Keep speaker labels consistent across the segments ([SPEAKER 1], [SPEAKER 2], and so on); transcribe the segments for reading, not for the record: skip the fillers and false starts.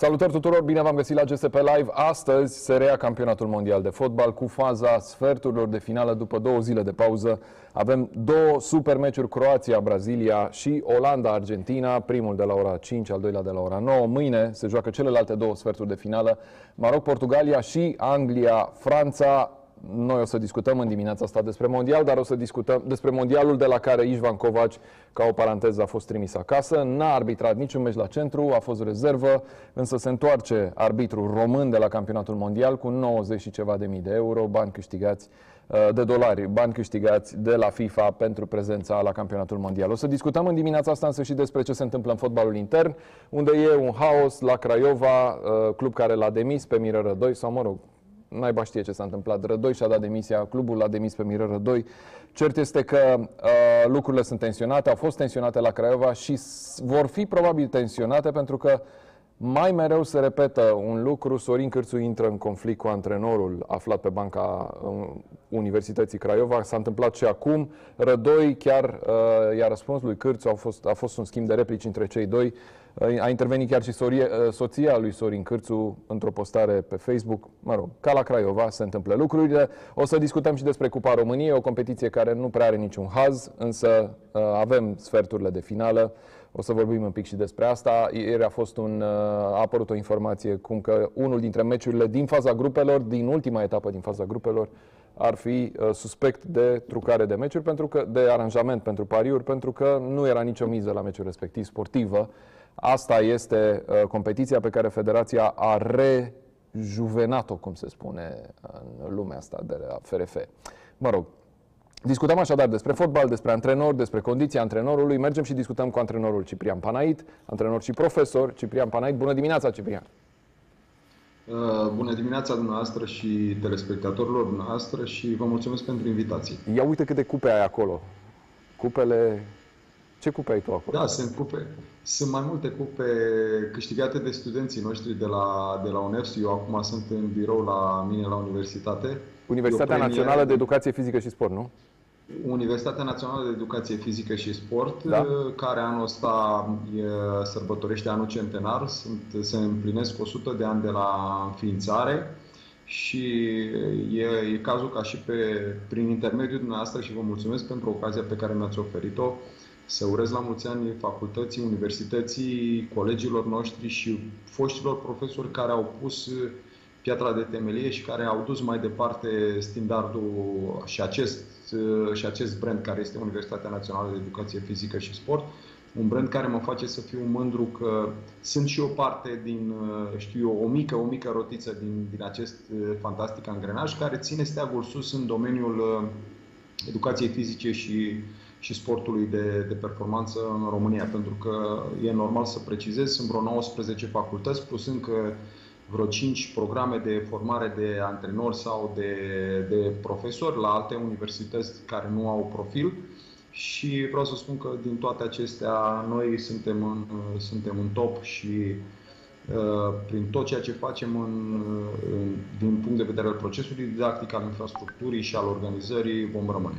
[SPEAKER 1] Salutări tuturor, bine v-am găsit la GSP Live. Astăzi se reia campionatul mondial de fotbal cu faza sferturilor de finală după 2 zile de pauză. Avem două super meciuri, Croația-Brazilia și Olanda-Argentina, primul de la ora 5, al doilea de la ora 9. Mâine se joacă celelalte două sferturi de finală, Maroc-Portugalia și Anglia-Franța. Noi o să discutăm în dimineața asta despre mondial, dar o să discutăm despre mondialul de la care Ișvan Covaci, ca o paranteză, a fost trimis acasă. N-a arbitrat niciun meci la centru, a fost rezervă, însă se întoarce arbitrul român de la campionatul mondial cu 90 și ceva de mii de euro, bani câștigați de dolari, bani câștigați de la FIFA pentru prezența la campionatul mondial. O să discutăm în dimineața asta însă și despre ce se întâmplă în fotbalul intern, unde e un haos la Craiova, club care l-a demis pe Mirel Rădoi, sau mă rog, naiba știe ce s-a întâmplat. Rădoi și-a dat demisia, clubul l-a demis pe Mirel Rădoi. Cert este că lucrurile sunt tensionate, au fost tensionate la Craiova și vor fi probabil tensionate pentru că mai mereu se repetă un lucru. Sorin Cârțu intră în conflict cu antrenorul aflat pe banca Universității Craiova. S-a întâmplat și acum. Rădoi chiar i-a răspuns lui Cârțu, a fost un schimb de replici între cei doi. A intervenit chiar și soția lui Sorin Cârțu într-o postare pe Facebook. Mă rog, ca la Craiova se întâmplă lucrurile. O să discutăm și despre Cupa României, o competiție care nu prea are niciun haz, însă avem sferturile de finală. O să vorbim un pic și despre asta. Ieri a apărut o informație cum că unul dintre meciurile din faza grupelor, din ultima etapă din faza grupelor, ar fi suspect de trucare de meciuri, de aranjament pentru pariuri, pentru că nu era nicio miză la meciul respectiv sportivă. Asta este competiția pe care Federația a rejuvenat-o, cum se spune în lumea asta de la FRF. Mă rog, discutăm așadar despre fotbal, despre antrenor, despre condiția antrenorului. Mergem și discutăm cu antrenorul Ciprian Panait, antrenor și profesor. Ciprian Panait, bună dimineața, Ciprian!
[SPEAKER 2] Bună dimineața dumneavoastră și telespectatorilor dumneavoastră și vă mulțumesc pentru invitație.
[SPEAKER 1] Ia uite câte cupe ai acolo. Cupele... Ce cupe ai tu acolo?
[SPEAKER 2] Da, sunt cupe. Sunt mai multe cupe câștigate de studenții noștri de la UNEFS. Eu acum sunt în birou la mine la universitate.
[SPEAKER 1] Universitatea Națională de Educație Fizică și Sport, nu?
[SPEAKER 2] Universitatea Națională de Educație Fizică și Sport,
[SPEAKER 1] da?
[SPEAKER 2] Care anul ăsta sărbătorește anul centenar. Se împlinesc 100 de ani de la înființare. Și e cazul ca și prin intermediul dumneavoastră, și vă mulțumesc pentru ocazia pe care mi-ați oferit-o, să urez la mulți ani facultății, universității, colegilor noștri și foștilor profesori care au pus piatra de temelie și care au dus mai departe standardul și acest brand care este Universitatea Națională de Educație Fizică și Sport. Un brand care mă face să fiu mândru că sunt și o parte din, o mică rotiță din acest fantastic angrenaj care ține steagul sus în domeniul educației fizice și sportului de performanță în România. Pentru că e normal să precizez, sunt vreo 19 facultăți plus încă vreo 5 programe de formare de antrenori sau de profesori la alte universități care nu au profil. Și vreau să spun că din toate acestea noi suntem în top și prin tot ceea ce facem din punct de vedere al procesului didactic, al infrastructurii și al organizării vom rămâne.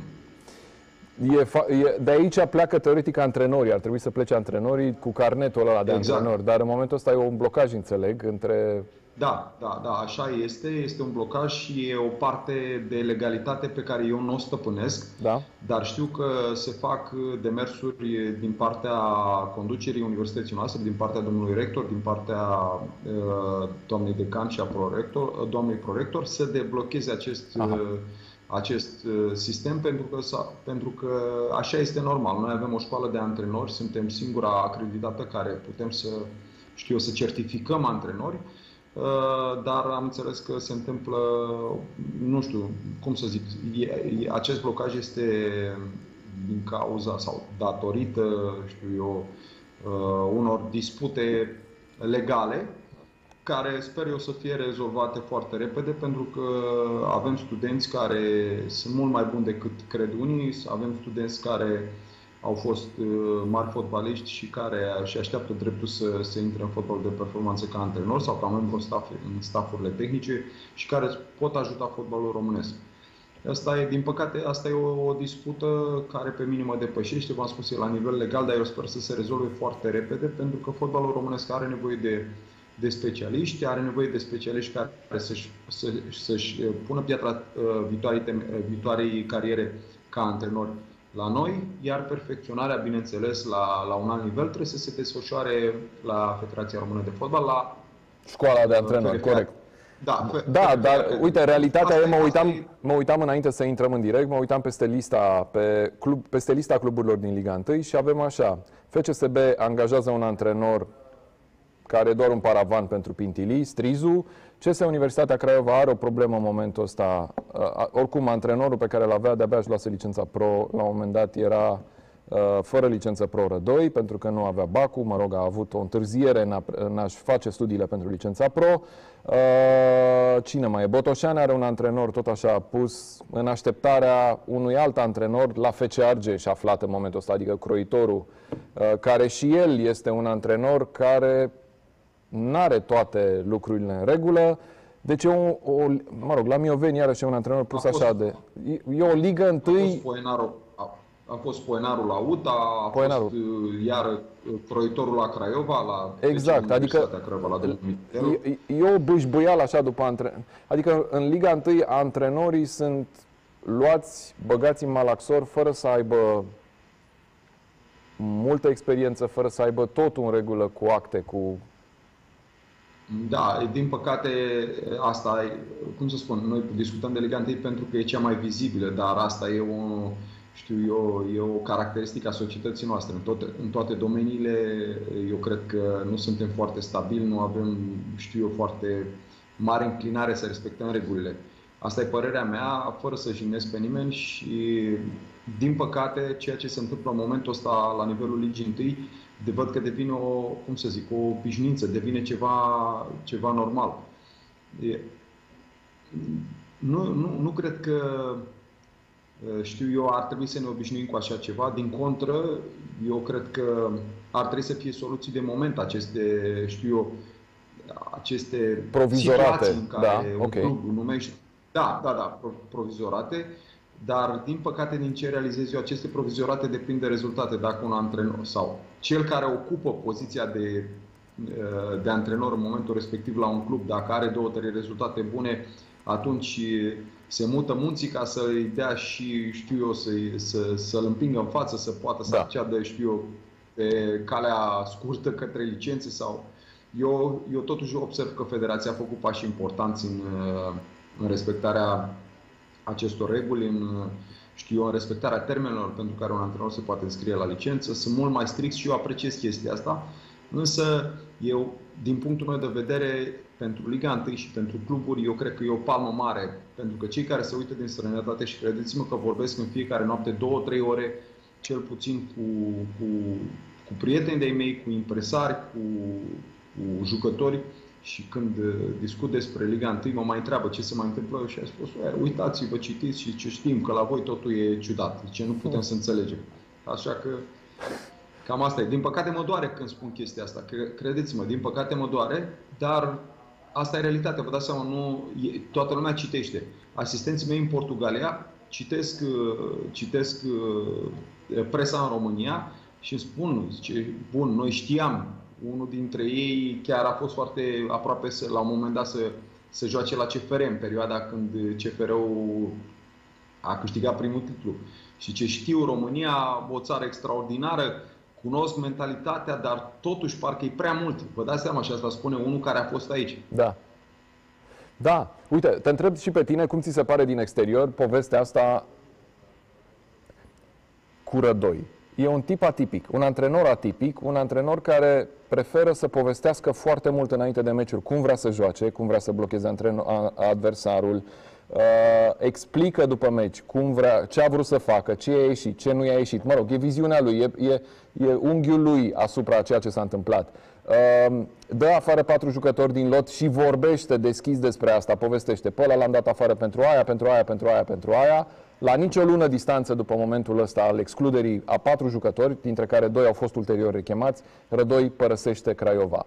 [SPEAKER 1] De aici pleacă teoretic antrenorii. Ar trebui să plece antrenorii cu carnetul ăla de antrenor. Dar în momentul ăsta e un blocaj, înțeleg, între...
[SPEAKER 2] Da, așa este. Este un blocaj și e o parte de legalitate pe care eu nu o stăpânesc.
[SPEAKER 1] Da.
[SPEAKER 2] Dar știu că se fac demersuri din partea conducerii universității noastre, din partea domnului rector, din partea doamnei decan și a doamnei prorector, să deblocheze acest sistem, pentru că așa este normal. Noi avem o școală de antrenori, suntem singura acreditată care putem să certificăm antrenori, dar am înțeles că se întâmplă, nu știu cum să zic, acest blocaj este din cauza sau datorită, unor dispute legale, care sper eu să fie rezolvate foarte repede, pentru că avem studenți care sunt mult mai buni decât cred unii, avem studenți care au fost mari fotbaliști și care își așteaptă dreptul să intre în fotbal de performanță ca antrenor sau ca membru în staffurile tehnice și care pot ajuta fotbalul românesc. Din păcate, asta e o dispută care pe mine mă depășește, v-am spus, e la nivel legal, dar eu sper să se rezolve foarte repede, pentru că fotbalul românesc are nevoie de specialiști, are nevoie de specialiști care să-și pună piatra viitoarei cariere ca antrenori la noi, iar perfecționarea, bineînțeles, la un alt nivel trebuie să se desfășoare la Federația Română de Fotbal, la
[SPEAKER 1] școala de antrenori, corect. Da, dar uite, realitatea e, mă uitam înainte să intrăm în direct, mă uitam peste lista cluburilor din Liga 1 și avem așa: FCSB angajează un antrenor care e doar un paravan pentru Pintili, Strizu. CS Universitatea Craiova are o problemă în momentul ăsta. Oricum, antrenorul pe care l-avea de-abia își luase licența pro, la un moment dat era fără licență pro Rădoi, pentru că nu avea bacul, mă rog, a avut o întârziere în a-și face studiile pentru licența pro. Cine mai e? Botoșani are un antrenor tot așa pus în așteptarea unui alt antrenor la FC Argeș aflat în momentul ăsta, adică croitorul, care și el este un antrenor care n-are toate lucrurile în regulă. Deci mă rog, la Mioveni iarăși e un antrenor pus așa de... E o ligă întâi...
[SPEAKER 2] A fost Poenarul la UTA, a fost iar croitorul la Craiova, la
[SPEAKER 1] exact, adică
[SPEAKER 2] Craiova, la
[SPEAKER 1] e o bâșbâială așa după antrenor. Adică în Liga 1 antrenorii sunt luați, băgați în malaxor fără să aibă multă experiență, fără să aibă totul în regulă cu acte, cu...
[SPEAKER 2] Da, din păcate, asta e, cum să spun, noi discutăm de Liga 1 pentru că e cea mai vizibilă, dar asta e e o caracteristică a societății noastre. În toate domeniile, eu cred că nu suntem foarte stabili, nu avem, foarte mare înclinare să respectăm regulile. Asta e părerea mea, fără să jignesc pe nimeni și, din păcate, ceea ce se întâmplă în momentul ăsta la nivelul Ligii 1, văd că devine o obișnuință, devine ceva normal. Nu cred că, ar trebui să ne obișnuim cu așa ceva. Din contră, eu cred că ar trebui să fie soluții de moment aceste
[SPEAKER 1] provizorate,
[SPEAKER 2] situații în care un club numește... Da, provizorate. Dar, din păcate, din ce realizez eu, aceste provizorate depind de rezultate. Dacă un antrenor sau cel care ocupă poziția de antrenor în momentul respectiv la un club, dacă are 2-3 rezultate bune, atunci se mută munții ca să-i dea și, să-l împingă în față, să poată să acceadă, pe calea scurtă către licențe sau... Eu totuși observ că Federația a făcut pași importanți în respectarea acestor reguli, în respectarea termenelor pentru care un antrenor se poate înscrie la licență. Sunt mult mai strict și eu apreciez chestia asta. Însă, din punctul meu de vedere, pentru Liga 1 și pentru cluburi, eu cred că e o palmă mare. Pentru că cei care se uită din străinătate, și credeți-mă că vorbesc în fiecare noapte 2-3 ore, cel puțin cu prieteni de-ai mei, cu impresari, cu jucători, și când discut despre Liga 1, mă mai întreabă ce se mai întâmplă și am spus: uitați-vă, citiți și ce știm, că la voi totul e ciudat, ce nu putem să înțelegem. Așa că cam asta e. Din păcate mă doare când spun chestia asta. Credeți-mă, din păcate mă doare, dar asta e realitatea. Vă dați seama, toată lumea citește. Asistenții mei în Portugalia citesc presa în România și îmi spun: bun, noi știam. Unul dintre ei chiar a fost foarte aproape la un moment dat să joace la CFR, în perioada când CFR-ul a câștigat primul titlu. Și ce știu, România, o țară extraordinară, cunosc mentalitatea, dar totuși parcă e prea mult. Vă dați seama, și asta spune unul care a fost aici.
[SPEAKER 1] Da. Uite, te întreb și pe tine, cum ți se pare din exterior povestea asta cu Rădoi? E un tip atipic, un antrenor atipic, un antrenor care preferă să povestească foarte mult înainte de meciuri cum vrea să joace, cum vrea să blocheze adversarul, explică după meci ce a vrut să facă, ce a ieșit, ce nu i-a ieșit. Mă rog, e viziunea lui, e unghiul lui asupra ceea ce s-a întâmplat. Dă afară 4 jucători din lot și vorbește deschis despre asta, povestește: pe ăla l-am dat afară pentru aia, pentru aia, pentru aia, pentru aia. La nicio lună distanță după momentul ăsta al excluderii a 4 jucători, dintre care 2 au fost ulterior rechemați, Rădoi părăsește Craiova.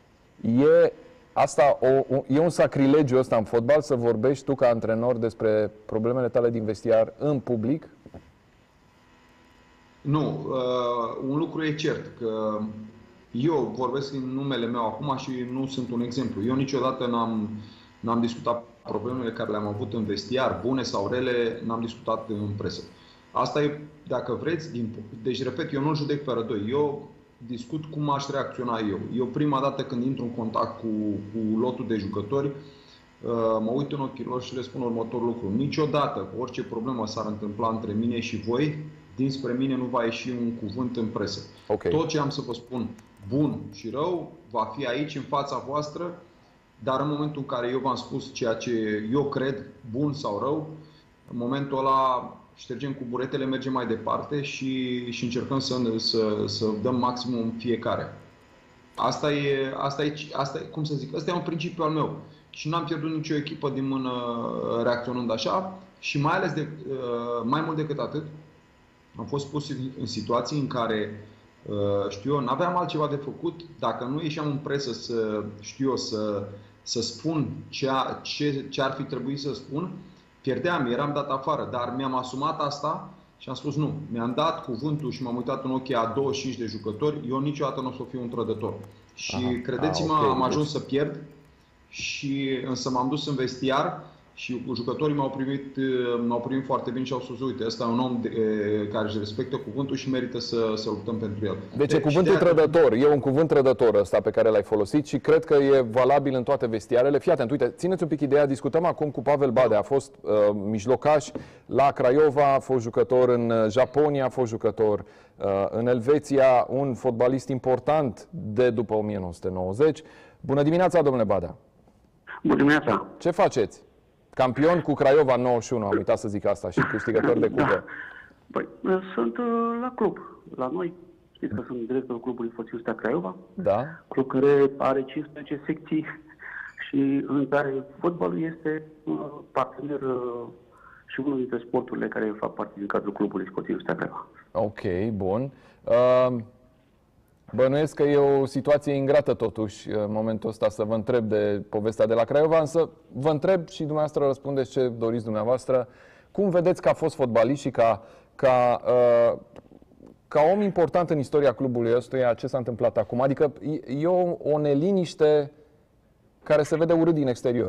[SPEAKER 1] E un sacrilegiu ăsta în fotbal să vorbești tu ca antrenor despre problemele tale din vestiar în public?
[SPEAKER 2] Nu. Un lucru e cert, că Eu vorbesc în numele meu acum și nu sunt un exemplu. Eu niciodată n-am discutat problemele care le-am avut în vestiar, bune sau rele, n-am discutat în presă. Asta e, dacă vreți, deci repet, eu nu judec pe rădoi. Eu discut cum aș reacționa eu. Eu prima dată când intru în contact cu lotul de jucători, mă uit în ochii lor și le spun următorul lucru. Niciodată, orice problemă s-ar întâmpla între mine și voi, dinspre mine nu va ieși un cuvânt în presă.
[SPEAKER 1] Okay.
[SPEAKER 2] Tot ce am să vă spun, bun și rău, va fi aici, în fața voastră, dar în momentul în care eu v-am spus ceea ce eu cred, bun sau rău, în momentul ăla ștergem cu buretele, mergem mai departe și încercăm să dăm maximum fiecare. Asta e, cum să zic, ăsta e un principiu al meu. Și n-am pierdut nicio echipă din mână reacționând așa și mai ales mai mult decât atât, am fost pus în situații în care, știu eu, n-aveam altceva de făcut. Dacă nu ieșeam în presă să spun ce ar fi trebuit să spun, pierdeam, eram dat afară. Dar mi-am asumat asta și am spus nu. Mi-am dat cuvântul și m-am uitat în ochii a 25 de jucători. Eu niciodată nu o să fiu un trădător. Și credeți-mă, am ajuns să pierd. Însă m-am dus în vestiar și jucătorii m-au primit foarte bine și au spus, uite, ăsta e un om care își respectă cuvântul și merită să luptăm pentru el.
[SPEAKER 1] Deci e cuvântul trădător, e un cuvânt trădător ăsta pe care l-ai folosit și cred că e valabil în toate vestiarele. Fii atent, uite, țineți un pic ideea, discutăm acum cu Pavel Badea, a fost mijlocaș la Craiova, a fost jucător în Japonia, a fost jucător în Elveția, un fotbalist important de după 1990. Bună dimineața, domnule Badea!
[SPEAKER 3] Bună dimineața!
[SPEAKER 1] Ce faceți? Campion cu Craiova în 91, am uitat să zic asta, și câștigător de cupă.
[SPEAKER 3] Da. Păi, sunt la club, la noi. Știți că sunt directorul clubului Fotbalul Stea Craiova.
[SPEAKER 1] Da.
[SPEAKER 3] Club care are 15 secții și în care fotbalul este partener și unul dintre sporturile care fac parte din cadrul clubului Fotbalul Stea Craiova.
[SPEAKER 1] Ok, bun. Bănuiesc că e o situație ingrată totuși în momentul ăsta să vă întreb de povestea de la Craiova, însă vă întreb și dumneavoastră răspundeți ce doriți dumneavoastră. Cum vedeți că a fost fotbalist și ca om important în istoria clubului ăstuia, ce s-a întâmplat acum? Adică e o neliniște care se vede urât din exterior.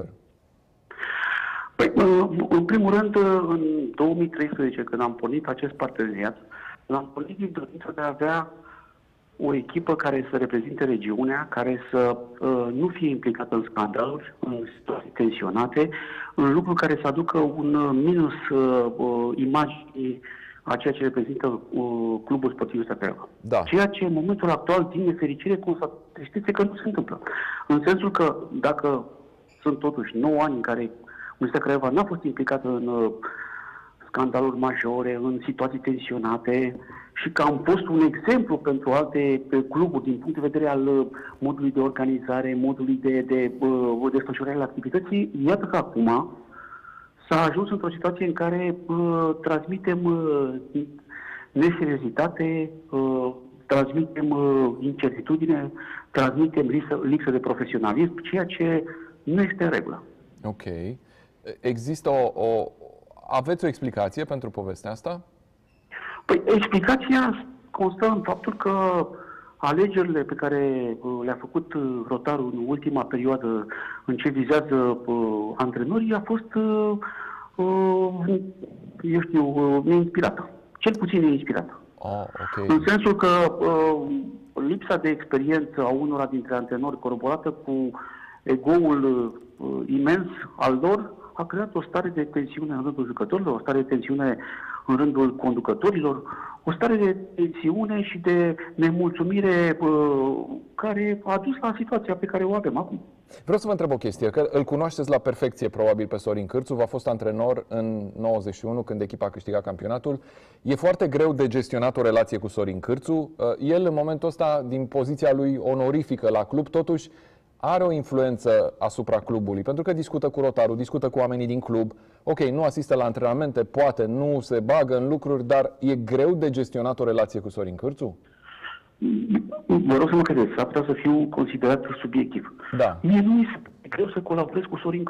[SPEAKER 3] Păi, în primul rând, în 2013, când am pornit acest parteneriat, l-am pornit din dorința de a avea o echipă care să reprezinte regiunea, care să nu fie implicată în scandaluri, în situații tensionate, în lucruri care să aducă un minus imaginii a ceea ce reprezintă clubul sportiv Stea Craiova.
[SPEAKER 1] Da.
[SPEAKER 3] Ceea ce în momentul actual, din nefericire, constatați că nu se întâmplă. În sensul că dacă sunt totuși 9 ani în care Stea Craiova n-a fost implicată în scandaluri majore, în situații tensionate și că am fost un exemplu pentru alte cluburi din punct de vedere al modului de organizare, modului de desfășurare al activității, iată că acum s-a ajuns într-o situație în care transmitem neseriozitate, transmitem incertitudine, transmitem lipsă de profesionalism, ceea ce nu este în regulă.
[SPEAKER 1] Ok. Există aveți o explicație pentru povestea asta?
[SPEAKER 3] Păi, explicația constă în faptul că alegerile pe care le-a făcut Rotaru în ultima perioadă în ce vizează antrenorii a fost, eu știu, neinspirată. Cel puțin neinspirată.
[SPEAKER 1] Okay.
[SPEAKER 3] În sensul că lipsa de experiență a unora dintre antrenori coroborată cu egoul imens al lor a creat o stare de tensiune în rândul jucătorilor, o stare de tensiune în rândul conducătorilor, o stare de tensiune și de nemulțumire care a dus la situația pe care o avem acum.
[SPEAKER 1] Vreau să vă întreb o chestie, că îl cunoașteți la perfecție probabil pe Sorin Cârțu, v-a fost antrenor în 91 când echipa a câștigat campionatul. E foarte greu de gestionat o relație cu Sorin Cârțu. El în momentul ăsta, din poziția lui onorifică la club, totuși are o influență asupra clubului, pentru că discută cu Rotaru, discută cu oamenii din club. Ok, nu asistă la antrenamente, poate nu se bagă în lucruri, dar e greu de gestionat o relație cu Sorin Cârțu?
[SPEAKER 3] Vă rog să mă credeți, s-ar putea să fiu considerat subiectiv.
[SPEAKER 1] Da.
[SPEAKER 3] Mie nu mi se greu să colaborez cu Sorin Cârțu.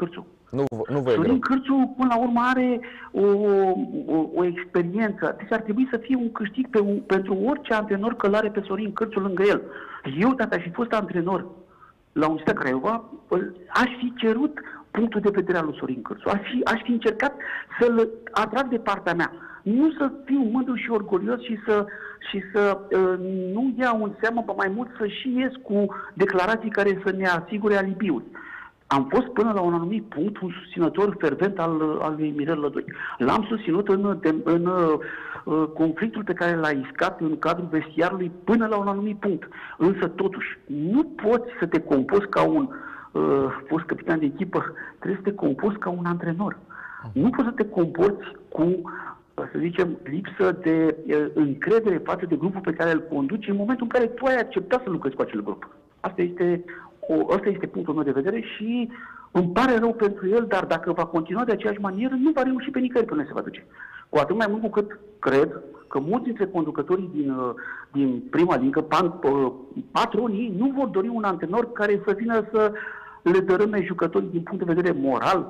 [SPEAKER 1] Nu vă e
[SPEAKER 3] Sorin
[SPEAKER 1] greu.
[SPEAKER 3] Cârțu, până la urmă, are o experiență. Deci ar trebui să fie un câștig pentru orice antrenor că l-are pe Sorin Cârțu lângă el. Eu, dacă aș fi fost antrenor la Universitatea Craiova, aș fi cerut punctul de vedere al lui Sorin Cârțu. Aș fi încercat să-l atrag de partea mea. Nu să fiu mândru și orgolios și să nu iau în seamă, pe mai mult să și ies cu declarații care să ne asigure alibiul. Am fost până la un anumit punct un susținător fervent al lui Mirel Lădoi. L-am susținut în conflictul pe care l-a iscat în cadrul vestiarului până la un anumit punct. Însă, totuși, nu poți să te comporți ca un fost capitan de echipă, trebuie să te comporți ca un antrenor. Nu poți să te comporți cu, să zicem, lipsă de încredere față de grupul pe care îl conduci în momentul în care tu ai acceptat să lucrezi cu acel grup. Asta este punctul meu de vedere și îmi pare rău pentru el, dar dacă va continua de aceeași manieră, nu va reuși pe nicăieri până se va duce. Cu atât mai mult cu cât cred că mulți dintre conducătorii din prima ligă, patronii, nu vor dori un antrenor care să vină să le dărâme jucătorii din punct de vedere moral,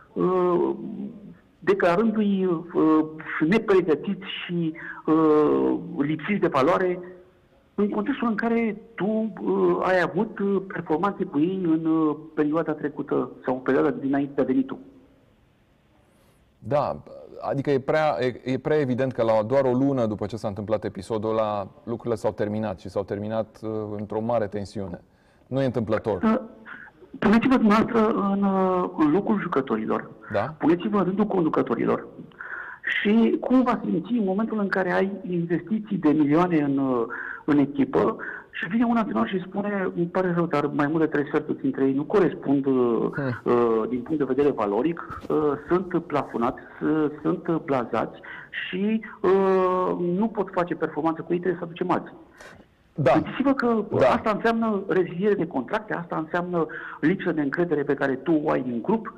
[SPEAKER 3] declarându-i nepregătiți și lipsiți de valoare, în contextul în care tu ai avut performanțe cu ei în perioada trecută sau în perioada dinainte de a venit tu.
[SPEAKER 1] Da, adică e prea evident că la doar o lună după ce s-a întâmplat episodul ăla, lucrurile s-au terminat și s-au terminat într-o mare tensiune. Nu e întâmplător.
[SPEAKER 3] Puneți-vă dumneavoastră în locul jucătorilor.
[SPEAKER 1] Da?
[SPEAKER 3] Puneți-vă în rândul conducătorilor. Și cum va simți în momentul în care ai investiții de milioane în echipă și vine un antrenor și spune, îmi pare rău, dar mai mult de 3 sferturi dintre ei nu corespund din punct de vedere valoric, sunt plafonați, sunt blazați și nu pot face performanță cu ei, trebuie să aducem alții.
[SPEAKER 1] Da.
[SPEAKER 3] Gândiți-vă că asta înseamnă reziliere de contracte, asta înseamnă lipsă de încredere pe care tu o ai din grup.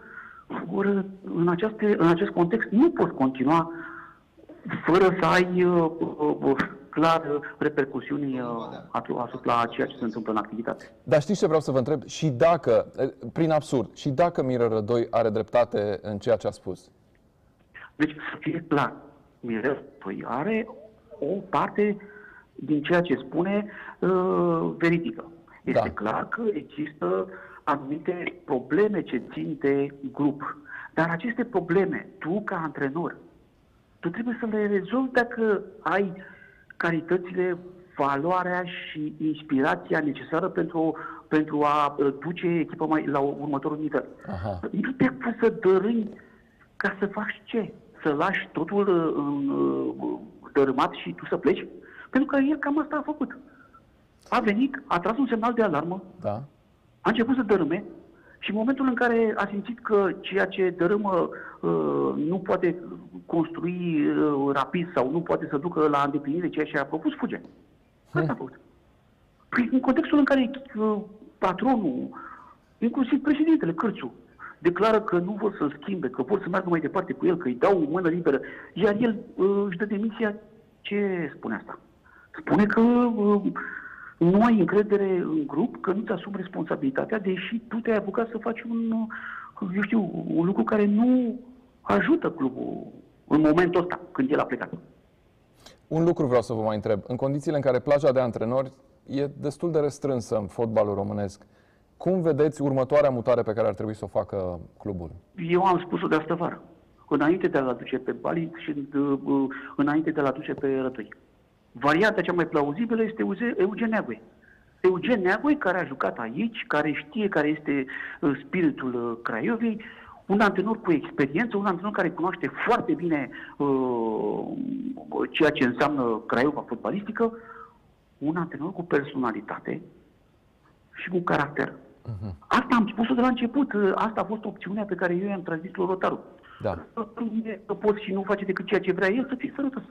[SPEAKER 3] În acest context nu poți continua fără să ai clar repercusiuni asupra ceea ce se întâmplă în activitate.
[SPEAKER 1] Dar știți ce vreau să vă întreb? Și dacă, prin absurd, și dacă Mirel Rădoi are dreptate în ceea ce a spus?
[SPEAKER 3] Deci, să fie clar, Mirel Rădoi are o parte din ceea ce spune veridică. Este clar că există anumite probleme ce țin de grup. Dar aceste probleme, tu ca antrenor, tu trebuie să le rezolvi dacă ai calitățile, valoarea și inspirația necesară pentru a duce echipa mai la următorul nivel.
[SPEAKER 1] Aha.
[SPEAKER 3] Nu te pui să dărâmi ca să faci ce? Să lași totul dărâmat și tu să pleci? Pentru că el cam asta a făcut. A venit, a tras un semnal de alarmă,
[SPEAKER 1] Da.
[SPEAKER 3] a început să dărâme și în momentul în care a simțit că ceea ce dărâmă nu poate construi rapid sau nu poate să ducă la îndeplinire ceea ce a propus, fuge. Asta a făcut. Păi, în contextul în care patronul, inclusiv președintele Cârțu, declară că nu vor să-l schimbe, că vor să meargă mai departe cu el, că îi dau o mână liberă, iar el își dă demisia, ce spune asta? Spune că nu ai încredere în grup, că nu-ți asumi responsabilitatea, deși tu te-ai apucat să faci un lucru care nu ajută clubul în momentul ăsta, când el a plecat.
[SPEAKER 1] Un lucru vreau să vă mai întreb. În condițiile în care plaja de antrenori e destul de restrânsă în fotbalul românesc, cum vedeți următoarea mutare pe care ar trebui să o facă clubul?
[SPEAKER 3] Eu am spus-o de astă vară, înainte de a-l aduce pe Bali și înainte de a-l aduce pe Rătoi. Varianta cea mai plauzibilă este Eugen Neagoe. Eugen Neagoe, care a jucat aici, care știe care este spiritul Craiovei, un antrenor cu experiență, un antrenor care cunoaște foarte bine ceea ce înseamnă Craiova fotbalistică, un antrenor cu personalitate și cu caracter. Asta am spus-o de la început. Asta a fost opțiunea pe care eu i-am transmis lui Rotaru.
[SPEAKER 1] Da.
[SPEAKER 3] Să poți și nu face decât ceea ce vrea el, să fii sănătos.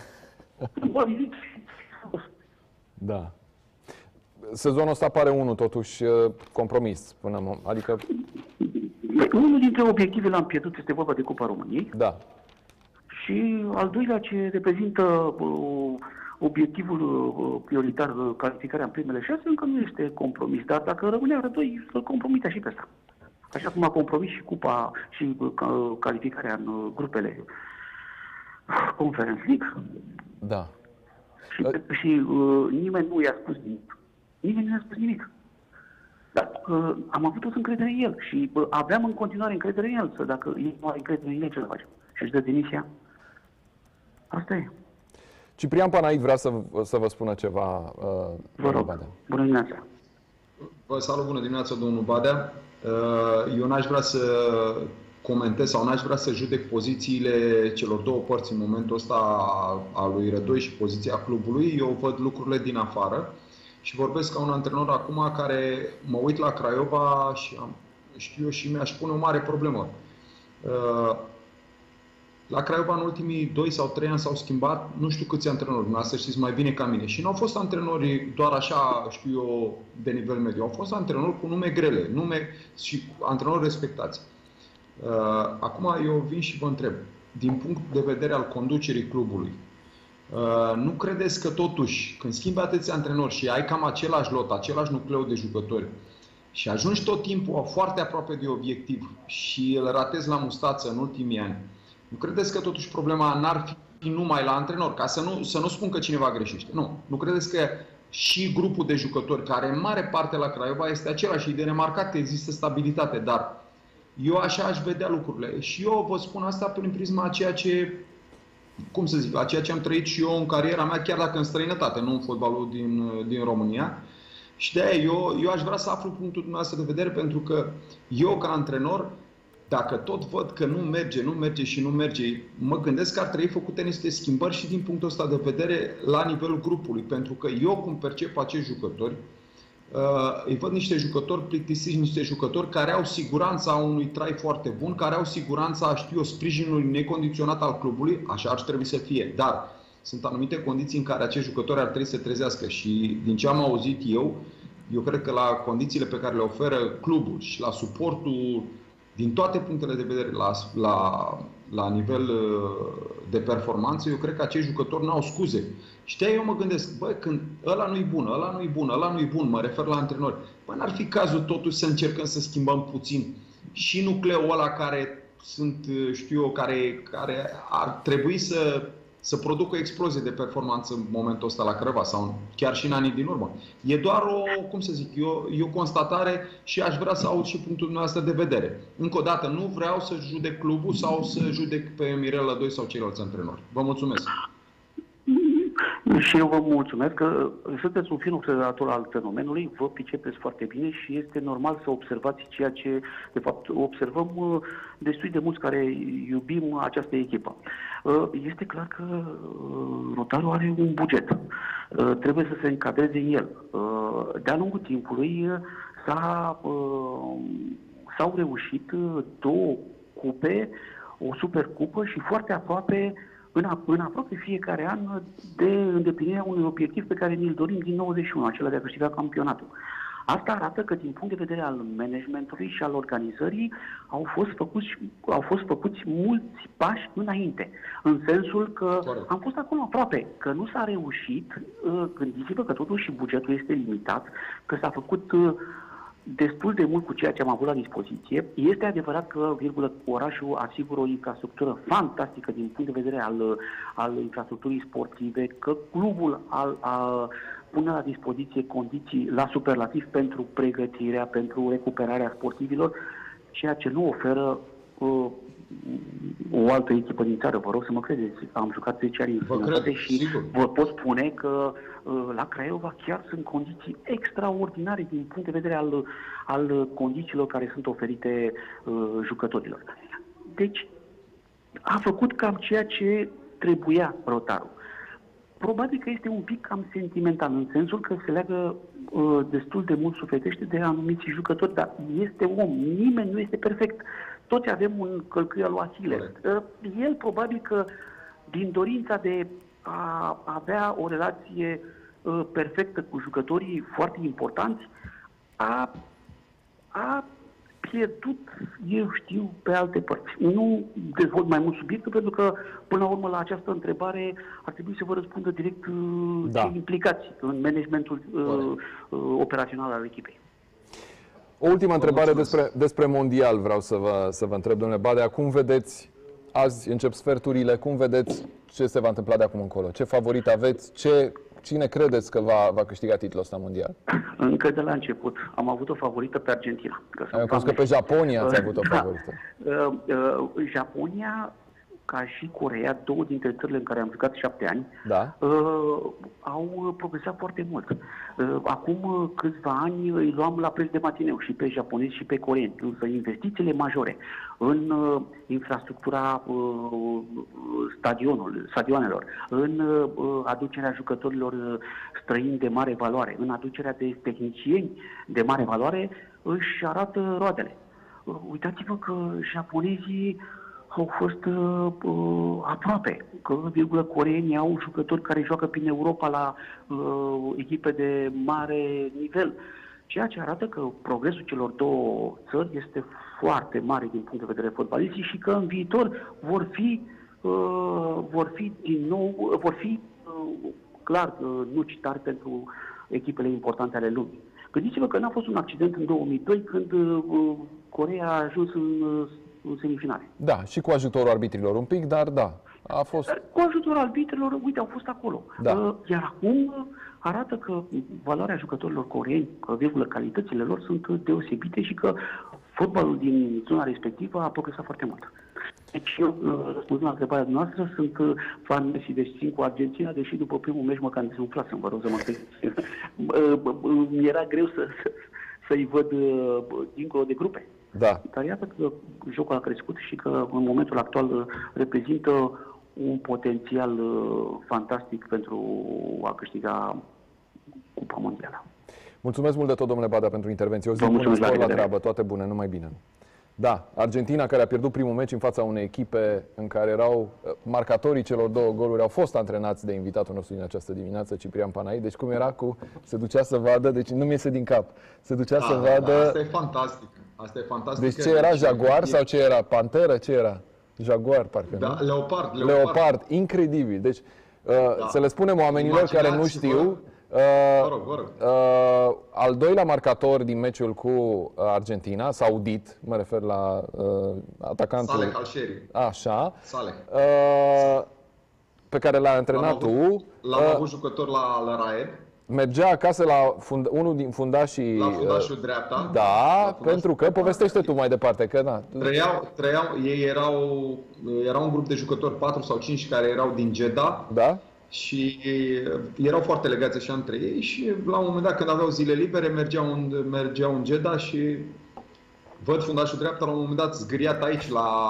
[SPEAKER 1] Da. Sezonul ăsta pare unul totuși compromis. Adică...
[SPEAKER 3] Unul dintre obiectivele am pierdut este vorba de Cupa României.
[SPEAKER 1] Da.
[SPEAKER 3] Și al doilea ce reprezintă obiectivul prioritar, calificarea în primele 6, încă nu este compromis. Dar dacă rămânea Rădoi, să-l compromitea și pe asta. Așa cum a compromis și cupa și calificarea în grupele Conference League.
[SPEAKER 1] Da.
[SPEAKER 3] Și nimeni nu i-a spus nimic. Nimeni nu i-a spus nimic. Dar am avut toți încredere în el și aveam în continuare încredere în el. Să dacă el nu are încredere în el, ce să facem? Și își dă demisia? Asta e.
[SPEAKER 1] Ciprian Panait vrea să vă spună ceva.
[SPEAKER 3] Vă rog. Bună dimineața.
[SPEAKER 2] Vă salut, bună dimineața, domnul Badea. Eu n-aș vrea să comentez sau n-aș vrea să judec pozițiile celor două părți în momentul ăsta a lui Rădoi și poziția clubului. Eu văd lucrurile din afară și vorbesc ca un antrenor acum care mă uit la Craiova și știu eu și mi-aș pune o mare problemă. La Craiova în ultimii 2 sau 3 ani s-au schimbat, nu știu câți antrenori, dumneavoastră știți mai bine ca mine. Și nu au fost antrenori doar așa, știu eu, de nivel mediu. Au fost antrenori cu nume grele, nume și antrenori respectați. Acum eu vin și vă întreb, din punct de vedere al conducerii clubului, nu credeți că totuși, când schimbi atâția antrenori și ai cam același lot, același nucleu de jucători și ajungi tot timpul foarte aproape de obiectiv și îl ratezi la mustață în ultimii ani, nu credeți că totuși problema n-ar fi numai la antrenor? Ca să nu spun că cineva greșește. Nu credeți că și grupul de jucători, care în mare parte la Craiova este același și de remarcat, există stabilitate, dar eu așa aș vedea lucrurile. Și eu vă spun asta prin prisma a ceea ce, a ceea ce am trăit și eu în cariera mea, chiar dacă în străinătate, nu în fotbalul din România. Și de-aia eu aș vrea să aflu punctul dumneavoastră de vedere, pentru că eu, ca antrenor, dacă tot văd că nu merge, mă gândesc că ar trebui făcute niște schimbări și din punctul ăsta de vedere la nivelul grupului. Pentru că eu, cum percep acești jucători, îi văd niște jucători plictisiți, niște jucători care au siguranța unui trai foarte bun, care au siguranța, sprijinului necondiționat al clubului, așa ar trebui să fie. Dar sunt anumite condiții în care acești jucători ar trebui să se trezească și din ce am auzit eu cred că la condițiile pe care le oferă clubul și la suportul din toate punctele de vedere la nivel de performanță, eu cred că acești jucători n-au scuze. Și de-aia eu mă gândesc, când ăla nu-i bun, mă refer la antrenori, n-ar fi cazul totuși să încercăm să schimbăm puțin și nucleul ăla care care ar trebui să producă o explozie de performanță în momentul ăsta la Craiova sau chiar și în anii din urmă. E doar o constatare și aș vrea să aud și punctul dumneavoastră de vedere. Încă o dată, nu vreau să judec clubul sau să judec pe Mirel Rădoi sau ceilalți antrenori. Vă mulțumesc!
[SPEAKER 3] Și eu vă mulțumesc că sunteți un fin observator al fenomenului, vă pricepeți foarte bine și este normal să observați ceea ce, de fapt, observăm destul de mulți care iubim această echipă. Este clar că Rotaru are un buget. Trebuie să se încadreze în el. De-a lungul timpului s-au reușit 2 cupe, o supercupă și foarte aproape în aproape fiecare an de îndeplinirea unui obiectiv pe care ni-l dorim din 91, acela de a câștiga campionatul. Asta arată că din punct de vedere al managementului și al organizării au fost făcuți mulți pași înainte. În sensul că am fost acolo aproape, că nu s-a reușit, gândiți-vă că totuși bugetul este limitat, că s-a făcut destul de mult cu ceea ce am avut la dispoziție. Este adevărat că, orașul asigură o infrastructură fantastică din punct de vedere al infrastructurii sportive, că clubul pune la dispoziție condiții la superlativ pentru pregătirea, pentru recuperarea sportivilor, ceea ce nu oferă o altă echipă din țară. Vă rog să mă credeți. Am jucat 10 ani în străinătate și sigur, vă pot spune că la Craiova chiar sunt condiții extraordinare din punct de vedere al condițiilor care sunt oferite jucătorilor. Deci, a făcut cam ceea ce trebuia Rotaru. Probabil că este un pic cam sentimental, în sensul că se leagă destul de mult sufletește de anumiți jucători, dar este om, nimeni nu este perfect. Toți avem un călcâie al lui Achille. El probabil că din dorința de a avea o relație perfectă cu jucătorii foarte importanți, a pierdut, eu știu, pe alte părți. Nu dezvolt mai mult subiectul, pentru că, până la urmă, la această întrebare ar trebui să vă răspundă direct cei implicați în managementul operațional al echipei.
[SPEAKER 1] O ultimă întrebare
[SPEAKER 2] mulțumesc.
[SPEAKER 1] despre mondial vreau să vă întreb, domnule Badea. Cum vedeți, azi încep sferturile, cum vedeți ce se va întâmpla de acum încolo? Ce favorit aveți? Cine credeți că va câștiga titlul ăsta mondial?
[SPEAKER 3] Încă de la început am avut o favorită pe Argentina.
[SPEAKER 1] Am crezut că pe Japonia ați avut o favorită.
[SPEAKER 3] Japonia, ca și Coreea, două dintre țările în care am jucat 7 ani,
[SPEAKER 1] Da?
[SPEAKER 3] au progresat foarte mult. Acum câțiva ani îi luam la preț de matineu și pe japonezi și pe coreeni. Însă investițiile majore în infrastructura stadionelor, în aducerea jucătorilor străini de mare valoare, în aducerea de tehnicieni de mare valoare, își arată roadele. Uitați-vă că japonezii au fost aproape, că coreenii au jucători care joacă prin Europa la echipe de mare nivel, ceea ce arată că progresul celor două țări este foarte mare din punct de vedere fotbalistic și că în viitor vor fi din nou, clar nucitari pentru echipele importante ale lumii. Gândiți-vă că n-a fost un accident în 2002 când Coreea a ajuns în semifinale.
[SPEAKER 1] Da, și cu ajutorul arbitrilor un pic, dar da, a fost...
[SPEAKER 3] Cu ajutorul arbitrilor, uite, au fost acolo.
[SPEAKER 1] Da.
[SPEAKER 3] Iar acum arată că valoarea jucătorilor coreeni, calitățile lor sunt deosebite și că fotbalul din zona respectivă a progresat foarte mult. Deci eu, răspunzând la întrebarea noastră, sunt fan Messi de 5 cu Argentina, deși după primul meci măcar se umflasem, vă rog să mă credeți. Mi-era greu să-i văd dincolo de grupe.
[SPEAKER 1] Da.
[SPEAKER 3] Dar iată că jocul a crescut și că în momentul actual reprezintă un potențial fantastic pentru a câștiga Cupa Mondială.
[SPEAKER 1] Mulțumesc mult de tot, domnule Badea, pentru intervenție. O zi
[SPEAKER 3] Vă
[SPEAKER 1] bună,
[SPEAKER 3] mulțumesc,
[SPEAKER 1] spor
[SPEAKER 3] la
[SPEAKER 1] la
[SPEAKER 3] revedere.
[SPEAKER 1] treabă, toate bune, numai bine. Da, Argentina, care a pierdut primul meci în fața unei echipe în care erau marcatorii celor două goluri, au fost antrenați de invitatul nostru din această dimineață, Ciprian Panai. Deci cum era se ducea să vadă, deci nu mi iese din cap, se ducea să vadă...
[SPEAKER 2] Asta e fantastic. Asta e fantastic.
[SPEAKER 1] Deci ce era, jaguar sau ce era? Panteră? Ce era? Jaguar, parcă,
[SPEAKER 2] da,
[SPEAKER 1] nu?
[SPEAKER 2] Leopard.
[SPEAKER 1] Incredibil. Deci, să le spunem oamenilor care nu știu,
[SPEAKER 2] vă rog.
[SPEAKER 1] al doilea marcator din meciul cu Argentina, saudit, mă refer la atacantul...
[SPEAKER 2] Saleh Al-Shehri.
[SPEAKER 1] Așa.
[SPEAKER 2] Saleh.
[SPEAKER 1] Pe care l-a antrenat tu.
[SPEAKER 2] L-am avut jucător la Raed.
[SPEAKER 1] Mergea acasă la unul din fundașii...
[SPEAKER 2] La fundașul dreapta.
[SPEAKER 1] Da, pentru că, povestește tu mai departe, că da.
[SPEAKER 2] Ei erau un grup de jucători, 4 sau 5, care erau din Jeddah.
[SPEAKER 1] Da?
[SPEAKER 2] Și erau foarte legați așa între ei și la un moment dat, când aveau zile libere, mergeau în Jeddah și văd fundașul dreapta la un moment dat zgâriat aici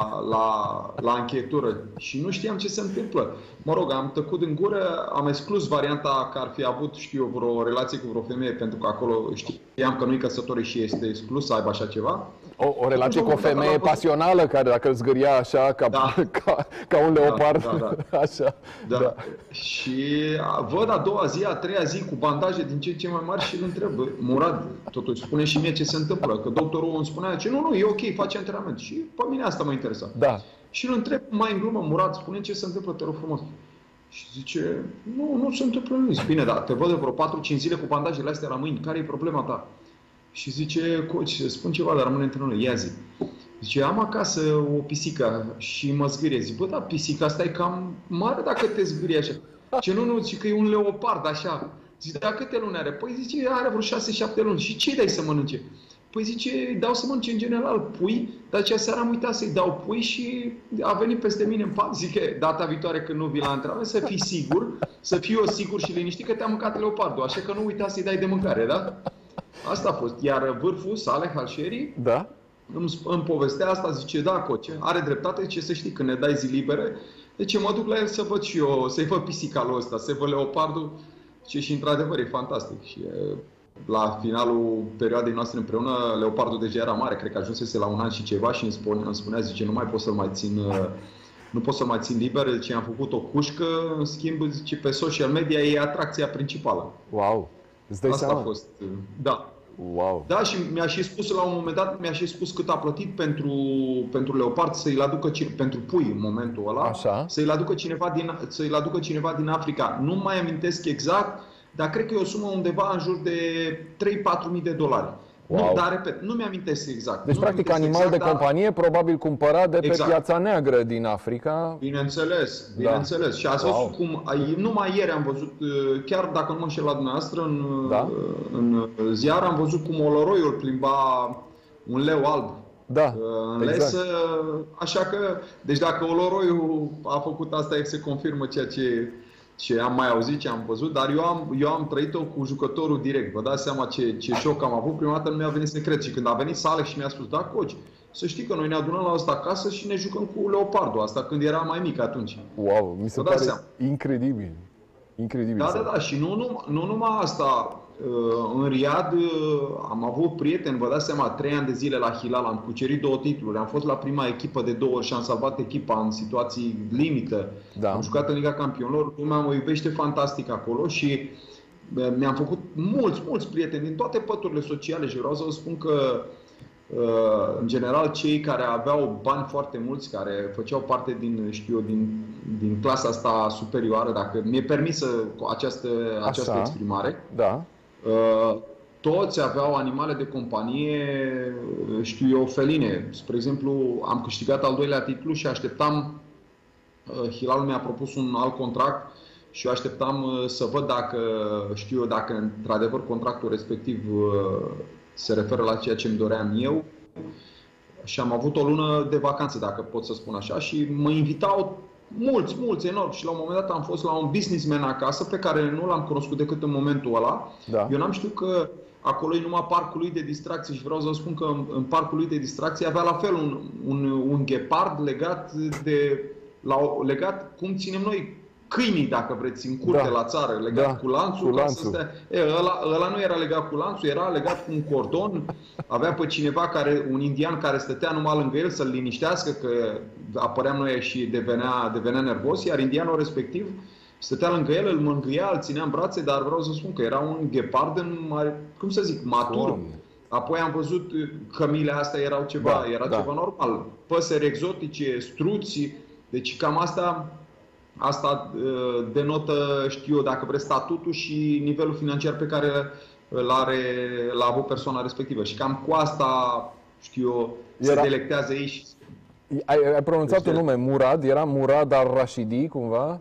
[SPEAKER 2] la încheietură și nu știam ce se întâmplă. Mă rog, am tăcut în gură, am exclus varianta că ar fi avut, știu eu, vreo relație cu vreo femeie, pentru că acolo știam că nu-i căsătorit și este exclus să aibă așa ceva.
[SPEAKER 1] O relație cu o femeie pasională care dacă îl zgâria așa ca un leopard. Așa.
[SPEAKER 2] Da. Și văd a doua zi, a treia zi cu bandaje din ce mai mari și îl întreb: Murad, totuși spune și mie ce se întâmplă, că doctorul îmi spunea că nu, e ok, face antrenament. Și pe mine asta mă interesa.
[SPEAKER 1] Da.
[SPEAKER 2] Și îl întreb mai în glumă: Murad, spune ce se întâmplă, te rog frumos. Și zice: nu se întâmplă nimic. Bine, da, te văd de vreo 4-5 zile cu bandajele astea la mâini, care e problema ta? Și zice: coach, spun ceva, dar rămâne între noi, ia zi. Zice: am acasă o pisică și mă zgârie. Zic: bă, da, pisica asta e cam mare dacă te zgârie așa. Ce nu, zice că e un leopard așa. Zic: da, câte luni are? Păi zice, are vreo 6-7 luni. Și ce dai să mănânce? Păi zice, îi dau să mănânce în general pui, dar acea seară am uitat să-i dau pui și a venit peste mine în pat. Zic: data viitoare când nu vii la antrenament, să fii sigur, să fii eu sigur și liniștit că te-a mâncat leopardul, așa că nu uita să-i dai de mâncare, da? Asta a fost. Iar vârful, Saleh Al-Shehri,
[SPEAKER 1] da?
[SPEAKER 2] îmi povestea asta, zice: da, coach, are dreptate, ce să știi, când ne dai zi libere, deci mă duc la el să văd și eu, să-i văd pisica lui ăsta, să-i văd leopardul, și într-adevăr e fantastic. Și la finalul perioadei noastre împreună, leopardul deja era mare, cred că ajunsese la 1 an și ceva și îmi spunea, zice: nu mai pot să-l mai țin, nu pot să-l mai țin liber, deci am făcut o cușcă, în schimb, zice, pe social media e atracția principală.
[SPEAKER 1] Wow! Îți dai
[SPEAKER 2] Asta
[SPEAKER 1] seama?
[SPEAKER 2] a fost, da.
[SPEAKER 1] Wow.
[SPEAKER 2] Da, și mi-a și spus la un moment dat, cât a plătit pentru leopard să-i aducă pentru pui în momentul ăla.
[SPEAKER 1] Așa.
[SPEAKER 2] Să-i aducă cineva din Africa. Nu mai amintesc exact, dar cred că e o sumă undeva în jur de $3-4 mii.
[SPEAKER 1] Wow.
[SPEAKER 2] Nu, dar repet, nu mi-amintesc exact.
[SPEAKER 1] Deci, practic, animal de companie, probabil cumpărat de pe piața neagră din Africa.
[SPEAKER 2] Bineînțeles, bineînțeles. Și ați văzut cum, numai ieri am văzut, chiar dacă nu mă înșel la dumneavoastră, în ziar am văzut cum oloroiul plimba un leu alb.
[SPEAKER 1] Da,
[SPEAKER 2] în lesă, așa că, deci dacă oloroiul a făcut asta, se confirmă ceea ce am mai auzit, ce am văzut, dar eu am trăit-o cu jucătorul direct. Vă dați seama ce șoc am avut. Prima dată nu mi-a venit să cred. Și când a venit Alex și mi-a spus, da, coach, să știi că noi ne adunăm la asta acasă și ne jucăm cu leopardul. Asta când era mai mic atunci.
[SPEAKER 1] Wow, mi se pare incredibil. Incredibil.
[SPEAKER 2] Da. Și nu numai asta. În Riad am avut prieteni, vă dați seama, 3 ani de zile la Hilal, am cucerit 2 titluri, am fost la prima echipă de 2 ori și am salvat echipa în situații limită. Am jucat în Liga Campionilor, lumea mă iubește fantastic acolo și mi-am făcut mulți prieteni din toate păturile sociale și vreau să vă spun că în general cei care aveau bani foarte mulți, care făceau parte din clasa asta superioară, dacă mi-e permisă această exprimare, toți aveau animale de companie, feline. Spre exemplu, am câștigat al 2-lea titlu și așteptam, Hilalul mi-a propus un alt contract și eu așteptam să văd dacă într-adevăr contractul respectiv se referă la ceea ce îmi doream eu. Și am avut o lună de vacanță, dacă pot să spun așa, și mă invitau mulți, enorm. Și la un moment dat am fost la un businessman acasă pe care nu l-am cunoscut decât în momentul ăla. Eu n-am știut că acolo e numai parcul lui de distracție și vreau să vă spun că în parcul lui de distracție avea la fel un ghepard legat cum ținem noi câinii, dacă vreți, în curte la țară, legat cu lanțul. Ăla nu era legat cu lanțul, era legat cu un cordon. Avea pe cineva, un indian care stătea numai lângă el să-l liniștească, că apăream noi și devenea nervos, iar indianul respectiv stătea lângă el, îl mângâia, îl ținea în brațe, dar vreau să spun că era un ghepard matur. Apoi am văzut cămile astea erau ceva normal. Păsări exotice, struți, deci cam asta denotă, dacă vreți, statutul și nivelul financiar pe care l-a avut persoana respectivă. Și cam cu asta, se delectează ei. Și...
[SPEAKER 1] Ai pronunțat un nume, Murad? Era Murad al-Rashidi, cumva?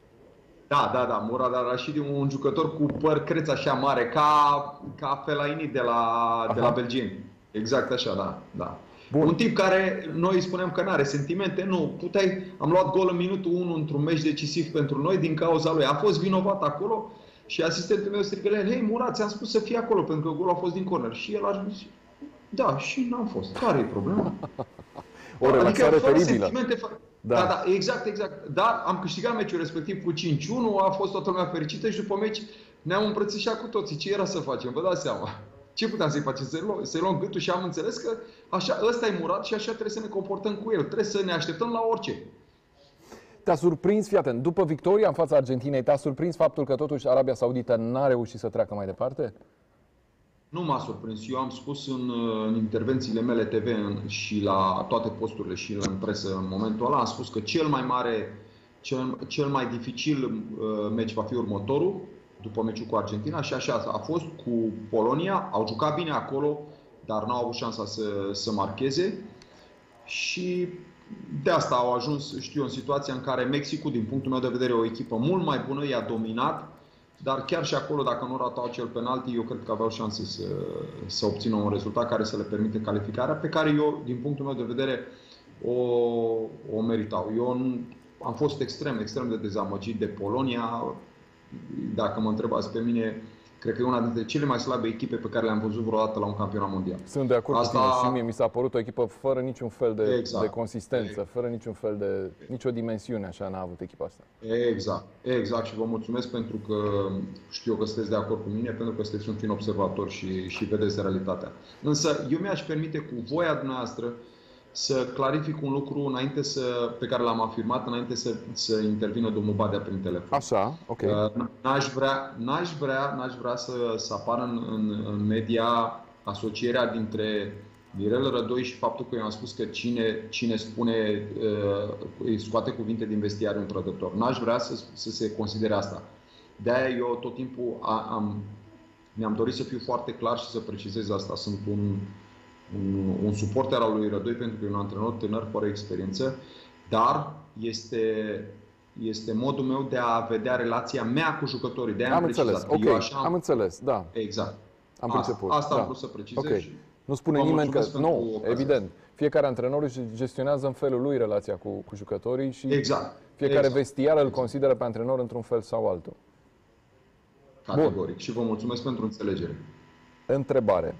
[SPEAKER 2] Da, Murad al-Rashidi, un jucător cu păr creț așa mare, ca Fellaini de la belgieni. Exact așa, da. Bun. Un tip care noi spuneam că nu are sentimente, am luat gol în minutul 1 într-un meci decisiv pentru noi din cauza lui. A fost vinovat acolo și asistentul meu strigă la el, hei Murat, ți-am spus să fii acolo pentru că golul a fost din corner. Și el a zis, da, și n-am fost. Care e problema?
[SPEAKER 1] O relaxare teribilă.
[SPEAKER 2] Da, exact. Dar am câștigat meciul respectiv cu 5-1, a fost toată lumea fericită și după meci ne-am îmbrățișat cu toții. Ce era să facem? Vă dați seama. Ce puteam să-i facem? Să-i luăm gâtul și am înțeles că ăsta e Murat și așa trebuie să ne comportăm cu el. Trebuie să ne așteptăm la orice.
[SPEAKER 1] Te-a surprins, fii atent, după victoria în fața Argentinei, te-a surprins faptul că totuși Arabia Saudită n-a reușit să treacă mai departe?
[SPEAKER 2] Nu m-a surprins. Eu am spus în intervențiile mele TV și la toate posturile și în presă în momentul ăla, am spus că cel mai dificil meci va fi următorul, după meciul cu Argentina, și așa a fost cu Polonia. Au jucat bine acolo, dar n-au avut șansa să marcheze. Și de asta au ajuns, în situația în care Mexicul, din punctul meu de vedere, o echipă mult mai bună, i-a dominat. Dar chiar și acolo, dacă nu ratau acel penalti, eu cred că aveau șanse să obțină un rezultat care să le permite calificarea, pe care eu, din punctul meu de vedere, o meritau. Eu am fost extrem de dezamăgit de Polonia. Dacă mă întrebați pe mine, cred că e una dintre cele mai slabe echipe pe care le-am văzut vreodată la un campionat mondial.
[SPEAKER 1] Sunt de acord cu tine și mie mi s-a părut o echipă fără niciun fel de consistență, fără niciun fel de nicio dimensiune, așa n-a avut echipa asta.
[SPEAKER 2] Exact și vă mulțumesc pentru că știu că sunteți de acord cu mine, pentru că sunteți un fin observator și vedeți realitatea. Însă eu mi-aș permite cu voia dumneavoastră să clarific un lucru pe care l-am afirmat înainte să intervină domnul Badea prin telefon.
[SPEAKER 1] Așa, ok.
[SPEAKER 2] N-aș vrea să apară în media asocierea dintre Mirel Rădoi și faptul că eu am spus că cine spune îi scoate cuvinte din vestiar un trădător. N-aș vrea să se considere asta. De-aia eu tot timpul Mi-am dorit să fiu foarte clar și să precizez asta. Sunt un suporter al lui Rădoi pentru că e un antrenor tânăr, fără experiență, dar este modul meu de a vedea relația mea cu jucătorii. De-aia
[SPEAKER 1] am înțeles, ok, am înțeles, da.
[SPEAKER 2] Exact.
[SPEAKER 1] Am priceput.
[SPEAKER 2] Asta
[SPEAKER 1] da.
[SPEAKER 2] am vrut să precizez.
[SPEAKER 1] Okay. Nu spune nimeni că... Nu, evident. Fiecare antrenor își gestionează în felul lui relația cu jucătorii și fiecare vestiar îl consideră pe antrenor într-un fel sau altul.
[SPEAKER 2] Categoric. Bun. Și vă mulțumesc pentru înțelegere.
[SPEAKER 1] Întrebare.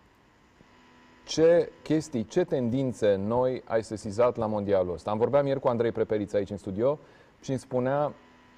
[SPEAKER 1] Ce chestii, ce tendințe noi ai sesizat la mondialul ăsta? Am vorbeam ieri cu Andrei Prepeliț aici în studio și îmi spunea,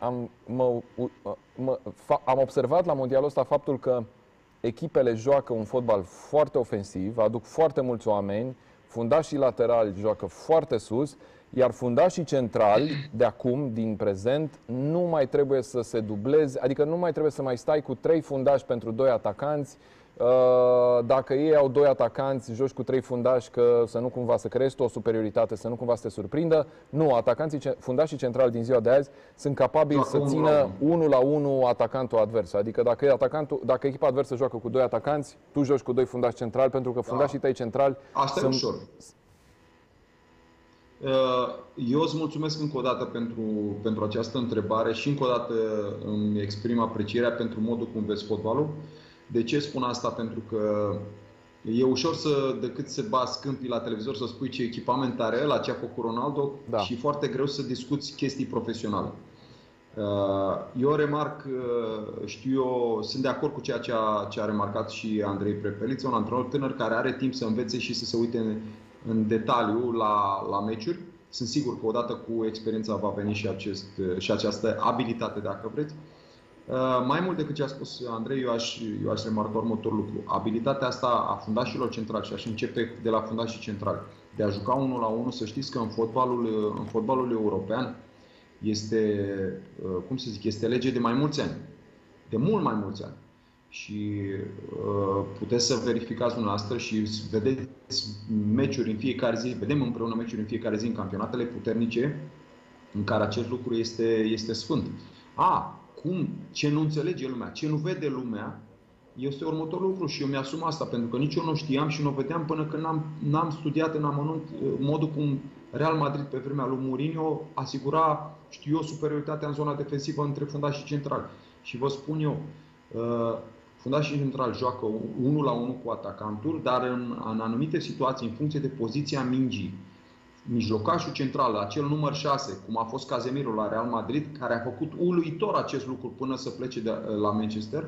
[SPEAKER 1] am observat la mondialul ăsta faptul că echipele joacă un fotbal foarte ofensiv, aduc foarte mulți oameni, fundașii laterali joacă foarte sus, iar fundașii centrali de acum, din prezent, nu mai trebuie să se dubleze, adică nu mai trebuie să mai stai cu 3 fundași pentru 2 atacanți. Dacă ei au 2 atacanți, joci cu 3 fundași, că să nu cumva să creezi tu o superioritate, să nu cumva să te surprindă. Nu, fundașii centrali din ziua de azi sunt capabili să țină 1-1 atacantul advers. Adică dacă echipa adversă joacă cu 2 atacanți, tu joci cu 2 fundași centrali, pentru că fundașii tăi centrali
[SPEAKER 2] asta sunt... e ușor. Eu îți mulțumesc încă o dată pentru această întrebare și încă o dată îmi exprim aprecierea pentru modul cum vezi fotbalul. De ce spun asta? Pentru că e ușor decât să bați câmpii la televizor, să spui ce echipament are ăla, ce a făcut Ronaldo, și foarte greu să discuți chestii profesionale. Eu remarc, sunt de acord cu ceea ce a remarcat și Andrei Prepeliț, un antrenor tânăr care are timp să învețe și să se uite în detaliu la meciuri. Sunt sigur că odată cu experiența va veni și această abilitate, dacă vreți. Mai mult decât ce a spus Andrei, eu aș remarca următorul lucru. Abilitatea asta a fundașilor centrali, și aș începe de la fundașii centrali, de a juca 1-1, să știți că în fotbalul european este, este lege de mai mulți ani. De mult mai mulți ani. Și puteți să verificați dumneavoastră și vedeți meciuri în fiecare zi, vedem împreună meciuri în fiecare zi în campionatele puternice în care acest lucru este sfânt. Ce nu înțelege lumea, ce nu vede lumea, este următorul lucru și eu mi-asum asta, pentru că nici eu nu știam și nu o vedeam până când n-am studiat în amănunt modul cum Real Madrid pe vremea lui Mourinho asigura, superioritatea în zona defensivă între fundașii centrali. Și vă spun eu, fundașii centrali joacă 1-1 cu atacantul, dar în anumite situații, în funcție de poziția mingii, mijlocașul central, acel număr 6, cum a fost Casemiro la Real Madrid, care a făcut uluitor acest lucru până să plece la Manchester,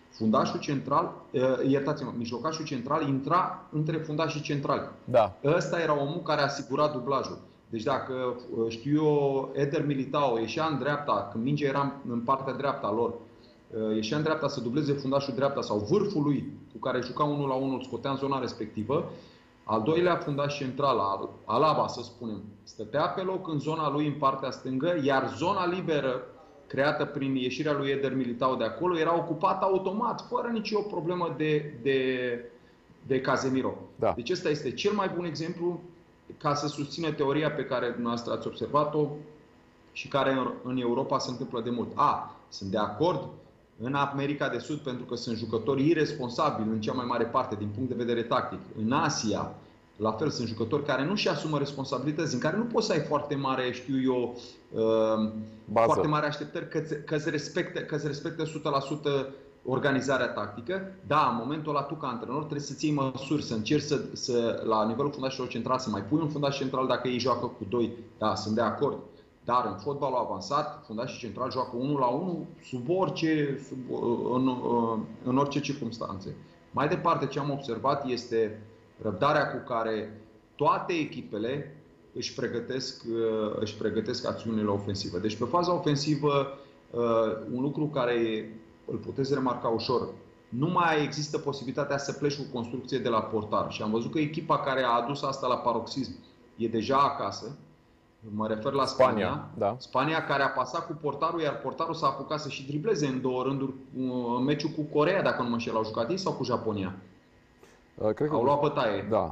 [SPEAKER 2] mijlocașul central intra între fundașii centrali.
[SPEAKER 1] Da.
[SPEAKER 2] Ăsta era omul care asigura dublajul. Deci dacă, Eder Militao ieșea în dreapta, când mingea era în partea dreaptă a lor, ieșea în dreapta să dubleze fundașul dreapta sau vârful lui, cu care juca 1-1, îl scotea în zona respectivă, al doilea fundaș central, Alaba, să spunem, stătea pe loc în zona lui în partea stângă, iar zona liberă creată prin ieșirea lui Eder Militao de acolo era ocupată automat, fără nicio problemă de Casemiro.
[SPEAKER 1] Da.
[SPEAKER 2] Deci ăsta este cel mai bun exemplu ca să susțină teoria pe care dumneavoastră ați observat-o și care în Europa se întâmplă de mult. Sunt de acord în America de Sud, pentru că sunt jucători irresponsabili în cea mai mare parte din punct de vedere tactic. În Asia, la fel, sunt jucători care nu-și asumă responsabilități, în care nu poți să ai foarte mare, foarte mare așteptări că îți respectă 100% organizarea tactică. Da, în momentul ăla tu ca antrenor trebuie să ții măsuri, să încerci la nivelul fundașilor central să mai pui un fundaș central dacă ei joacă cu 2. Da, sunt de acord. Dar în fotbalul avansat, fundașii centrali joacă 1-1 în orice circunstanțe. Mai departe, ce am observat este răbdarea cu care toate echipele își pregătesc acțiunile ofensive. Deci pe faza ofensivă, un lucru care îl puteți remarca ușor, nu mai există posibilitatea să pleci cu construcție de la portar. Și am văzut că echipa care a adus asta la paroxism e deja acasă. Mă refer la Spania.
[SPEAKER 1] Da.
[SPEAKER 2] Spania care a pasat cu portarul, iar portarul s-a apucat să și dribleze în 2 rânduri în meciul cu Coreea, dacă nu mă înșel. Au jucat ei sau cu Japonia?
[SPEAKER 1] Cred că
[SPEAKER 2] au luat bătaie.
[SPEAKER 1] Da.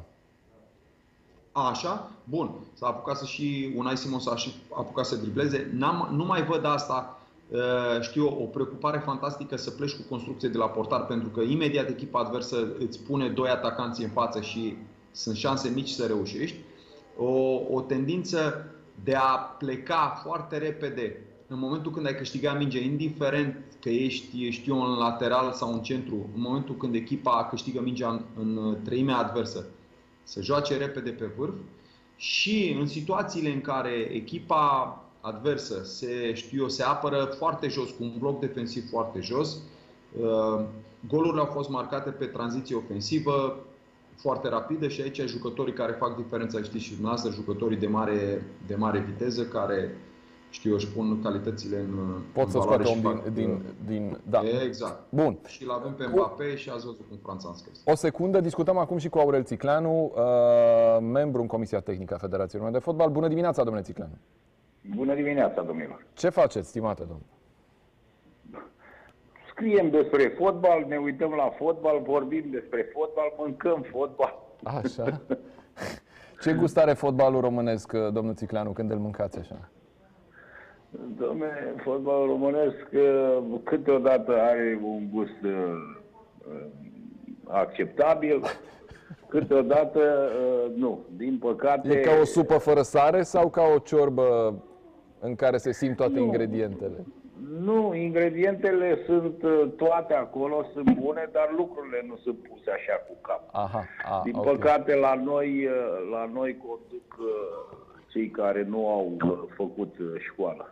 [SPEAKER 2] Așa? Bun. S-a apucat Unai Simon s-a și apucat să dribleze. Nu mai văd asta știu, o preocupare fantastică să pleci cu construcție de la portar, pentru că imediat echipa adversă îți pune 2 atacanți în față și sunt șanse mici să reușești. O tendință de a pleca foarte repede în momentul când ai câștigat mingea, indiferent că ești un lateral sau un centru, în momentul când echipa câștigă mingea în treimea adversă, să joace repede pe vârf. Și în situațiile în care echipa adversă se apără foarte jos, cu un bloc defensiv foarte jos, golurile au fost marcate pe tranziție ofensivă foarte rapidă și aici jucătorii care fac diferența, știți și dumneavoastră, jucătorii de mare viteză care își pun calitățile în
[SPEAKER 1] pot să scoate om din da.
[SPEAKER 2] Exact.
[SPEAKER 1] Bun.
[SPEAKER 2] Și l-avem pe Mbappé și ați văzut cum Franța a scris.
[SPEAKER 1] O secundă, discutăm acum și cu Aurel Țicleanu, membru în Comisia Tehnică a Federației Române de Fotbal. Bună dimineața, domnule Țicleanu.
[SPEAKER 4] Bună dimineața, domnilor.
[SPEAKER 1] Ce faceți, stimate domn?
[SPEAKER 4] Scriem despre fotbal, ne uităm la fotbal, vorbim despre fotbal, mâncăm fotbal.
[SPEAKER 1] Așa? Ce gust are fotbalul românesc, domnul Țicleanu, când îl mâncați așa?
[SPEAKER 4] Dom'le, fotbalul românesc câteodată are un gust acceptabil, câteodată nu. Din păcate...
[SPEAKER 1] E ca o supă fără sare sau ca o ciorbă în care se simt toate ingredientele?
[SPEAKER 4] Nu, ingredientele sunt toate acolo, sunt bune, dar lucrurile nu sunt puse așa cu cap. Din păcate, la noi conduc cei care nu au făcut școală.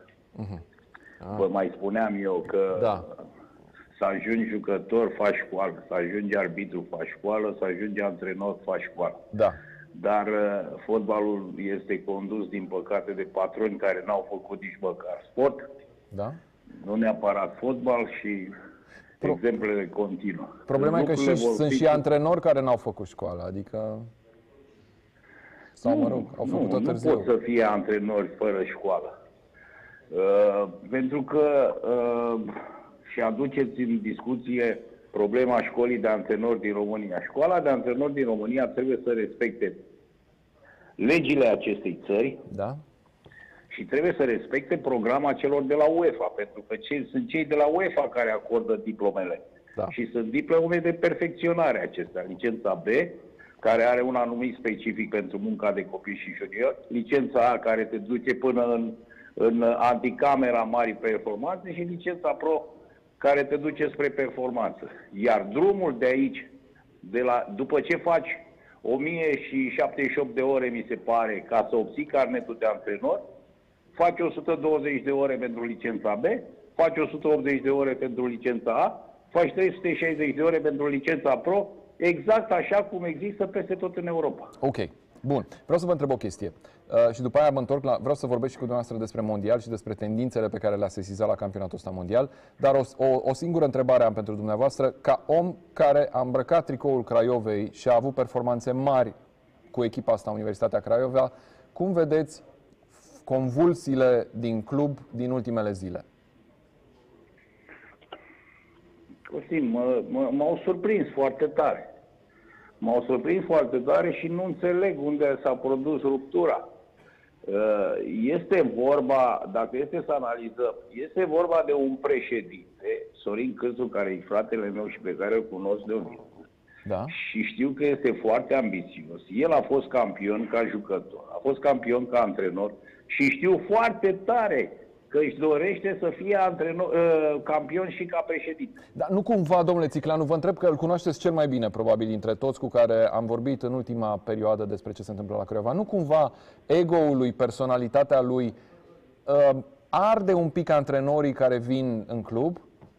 [SPEAKER 4] Vă mai spuneam eu că să ajungi jucător, faci școală, să ajungi arbitru, faci școală, să ajungi antrenor, faci școală.
[SPEAKER 1] Da.
[SPEAKER 4] Dar fotbalul este condus, din păcate, de patroni care n-au făcut nici măcar sport.
[SPEAKER 1] Da.
[SPEAKER 4] Nu neapărat fotbal și exemplele continuă.
[SPEAKER 1] Problema e că sunt și antrenori care n-au făcut școală, adică... Sau, mă rog, au făcut-o târziu.
[SPEAKER 4] Nu pot să fie antrenori fără școală. Pentru că și aduceți în discuție problema școlii de antrenori din România. Școala de antrenori din România trebuie să respecte legile acestei țări.
[SPEAKER 1] Da.
[SPEAKER 4] Și trebuie să respecte programa celor de la UEFA, pentru că sunt cei de la UEFA care acordă diplomele. Da. Și sunt diplome de perfecționare acestea. Licența B, care are un anumit specific pentru munca de copii și juniori, licența A, care te duce până în anticamera marii performanțe, și licența Pro, care te duce spre performanță. Iar drumul de aici, după ce faci 1078 de ore, mi se pare, ca să obții carnetul de antrenor, faci 120 de ore pentru licența B, faci 180 de ore pentru licența A, faci 360 de ore pentru licența Pro, exact așa cum există peste tot în Europa.
[SPEAKER 1] Ok. Bun. Vreau să vă întreb o chestie. Și după aia mă întorc vreau să vorbesc și cu dumneavoastră despre mondial și despre tendințele pe care le-a sesizat la campionatul ăsta mondial. Dar o singură întrebare am pentru dumneavoastră. Ca om care a îmbrăcat tricoul Craiovei și a avut performanțe mari cu echipa asta, Universitatea Craiova, cum vedeți convulsiile din club din ultimele zile?
[SPEAKER 4] Costin, m-au surprins foarte tare. M-au surprins foarte tare și nu înțeleg unde s-a produs ruptura. Este vorba, dacă este să analizăm, este vorba de un președinte, Sorin Câțu, care e fratele meu și pe care îl cunosc de un timp. Da. Și știu că este foarte ambițios. El a fost campion ca jucător, a fost campion ca antrenor și știu foarte tare că își dorește să fie campion și ca președinte.
[SPEAKER 1] Dar nu cumva, domnule Țicleanu, vă întreb că îl cunoașteți cel mai bine, probabil, dintre toți cu care am vorbit în ultima perioadă despre ce se întâmplă la Craiova. Nu cumva ego-ul lui, personalitatea lui, arde un pic antrenorii care vin în club?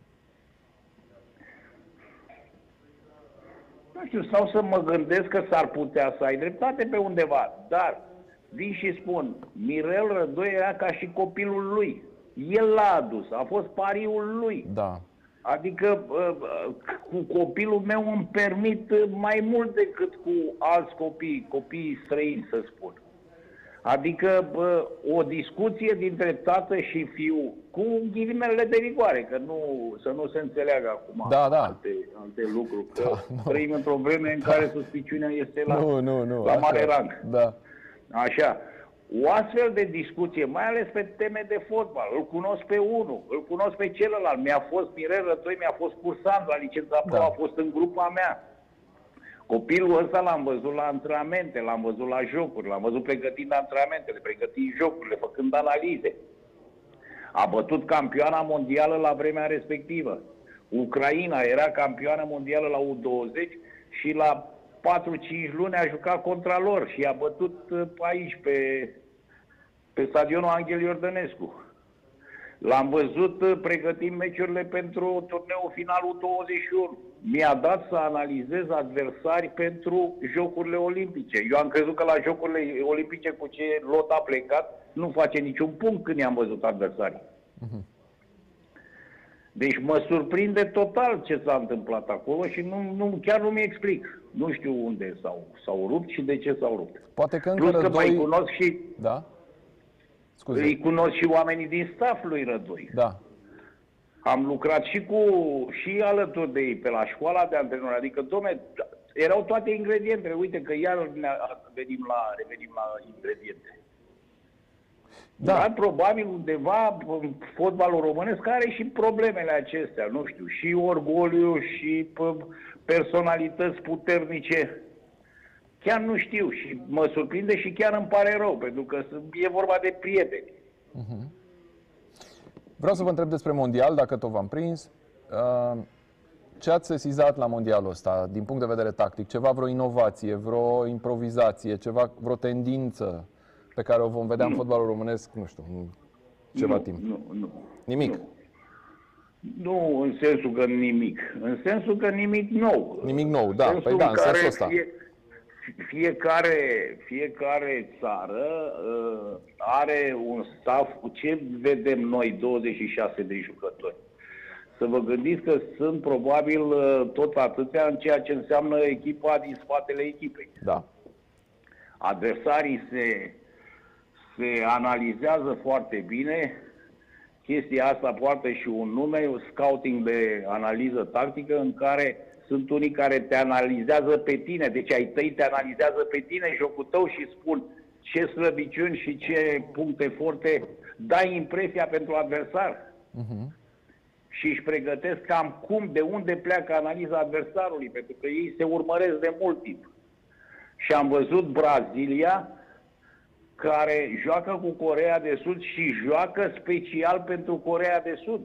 [SPEAKER 4] Nu știu, sau să mă gândesc că s-ar putea să ai dreptate pe undeva, dar vin și spun, Mirel Rădoi era ca și copilul lui. El l-a adus, a fost pariul lui.
[SPEAKER 1] Da.
[SPEAKER 4] Adică cu copilul meu îmi permit mai mult decât cu alți copii străini, să spun. Adică o discuție dintre tată și fiu, cu ghilimele de rigoare, că să nu se înțeleagă acum alte lucruri. Că trăim într-o vreme în care suspiciunea este la mare rang.
[SPEAKER 1] Da.
[SPEAKER 4] Așa. o astfel de discuție, mai ales pe teme de fotbal, îl cunosc pe unul, îl cunosc pe celălalt, mi-a fost Mirel Rădoi, mi-a fost cursant la licența pro, a fost în grupa mea. Copilul ăsta l-am văzut la antrenamente, l-am văzut la jocuri, l-am văzut pregătind antrenamentele, pregătind jocurile, făcând analize. A bătut campioana mondială la vremea respectivă. Ucraina era campioană mondială la U20 și la 4-5 luni a jucat contra lor și a bătut aici, pe stadionul Anghel Iordănescu. L-am văzut pregătind meciurile pentru turneul finalul 21. Mi-a dat să analizez adversari pentru Jocurile Olimpice. Eu am crezut că la Jocurile Olimpice, cu ce lot a plecat, nu face niciun punct când i-am văzut adversarii. Deci mă surprinde total ce s-a întâmplat acolo și chiar nu mi explic. Nu știu unde s-au rupt și de ce s-au rupt.
[SPEAKER 1] Poate că
[SPEAKER 4] Plus că mai cunosc și...
[SPEAKER 1] Da? Scuze.
[SPEAKER 4] Îi cunosc și oamenii din staff lui Rădoi.
[SPEAKER 1] Da.
[SPEAKER 4] Am lucrat și alături de ei pe la școala de antrenori. Adică, dom'le, erau toate ingredientele. Uite că iar revenim la ingrediente.
[SPEAKER 1] Da.
[SPEAKER 4] Dar probabil undeva fotbalul românesc are și problemele acestea, nu știu, și orgoliu și personalități puternice. Chiar nu știu și mă surprinde și chiar îmi pare rău, pentru că e vorba de prieteni.
[SPEAKER 1] Vreau să vă întreb despre mondial, dacă tot v-am prins. Ce ați sesizat la mondialul ăsta, din punct de vedere tactic? Ceva, vreo inovație, vreo improvizație, vreo tendință pe care o vom vedea în fotbalul românesc, nu știu, în ceva timp?
[SPEAKER 4] Nu.
[SPEAKER 1] Nimic?
[SPEAKER 4] Nu în sensul că nimic. În sensul că nimic nou.
[SPEAKER 1] Nimic nou, da. Păi da, în sensul ăsta.
[SPEAKER 4] Fiecare țară are un staff. Ce vedem noi, 26 de jucători? Să vă gândiți că sunt probabil tot atâția în ceea ce înseamnă echipa din spatele echipei.
[SPEAKER 1] Da.
[SPEAKER 4] Adversarii se analizează foarte bine. Chestia asta poartă și un nume, un scouting de analiză tactică, în care sunt unii care te analizează pe tine. Deci ai tăi te analizează pe tine, jocul tău, și spun ce slăbiciuni și ce puncte forte dai impresia pentru adversar. Și își pregătesc cam de unde pleacă analiza adversarului, pentru că ei se urmăresc de mult timp. Și am văzut Brazilia, care joacă cu Coreea de Sud și joacă special pentru Coreea de Sud.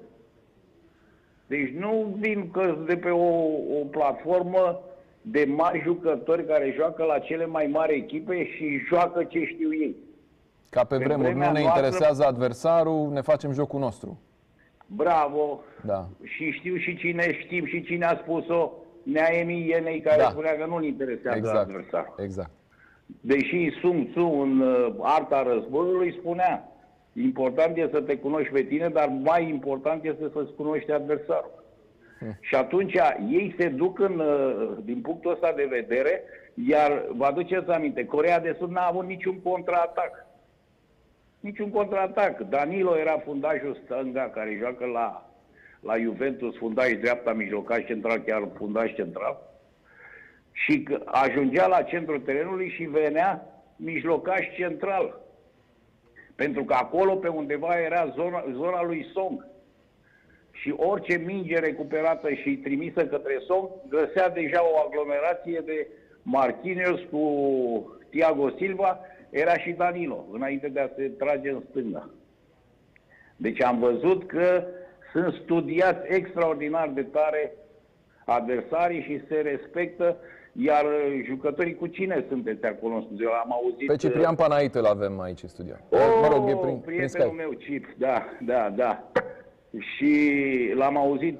[SPEAKER 4] Deci nu vin de pe o platformă de mari jucători care joacă la cele mai mari echipe și joacă ce știu ei.
[SPEAKER 1] Ca pe vremuri, nu ne interesează adversarul, ne facem jocul nostru.
[SPEAKER 4] Bravo!
[SPEAKER 1] Da.
[SPEAKER 4] Și știm și cine a spus-o, Nea Ienei, care spunea că nu-l interesează adversarul.
[SPEAKER 1] Exact.
[SPEAKER 4] Deși Sun Tzu în Arta Războiului spunea: important e să te cunoști pe tine, dar mai important este să-ți cunoști adversarul. Și atunci ei se duc din punctul ăsta de vedere, iar vă aduceți aminte, Coreea de Sud n-a avut niciun contraatac. Niciun contraatac. Danilo era fundașul stânga care joacă la Juventus, fundaș dreapta, mijlocaș central, chiar fundaș central. Și ajungea la centrul terenului și venea mijlocaș central. Pentru că acolo pe undeva era zona lui Song. Și orice minge recuperată și trimisă către Song găsea deja o aglomerație de Marquinhos cu Thiago Silva, era și Danilo, înainte de a se trage în stânga. Deci am văzut că sunt studiați extraordinar de tare adversarii și se respectă. Iar jucătorii, cu cine sunteți acolo în studio? Am auzit...
[SPEAKER 1] Pe Ciprian Panaite îl avem aici în studio.
[SPEAKER 4] Mă rog, e prietenul meu, Cip, da. Și l-am auzit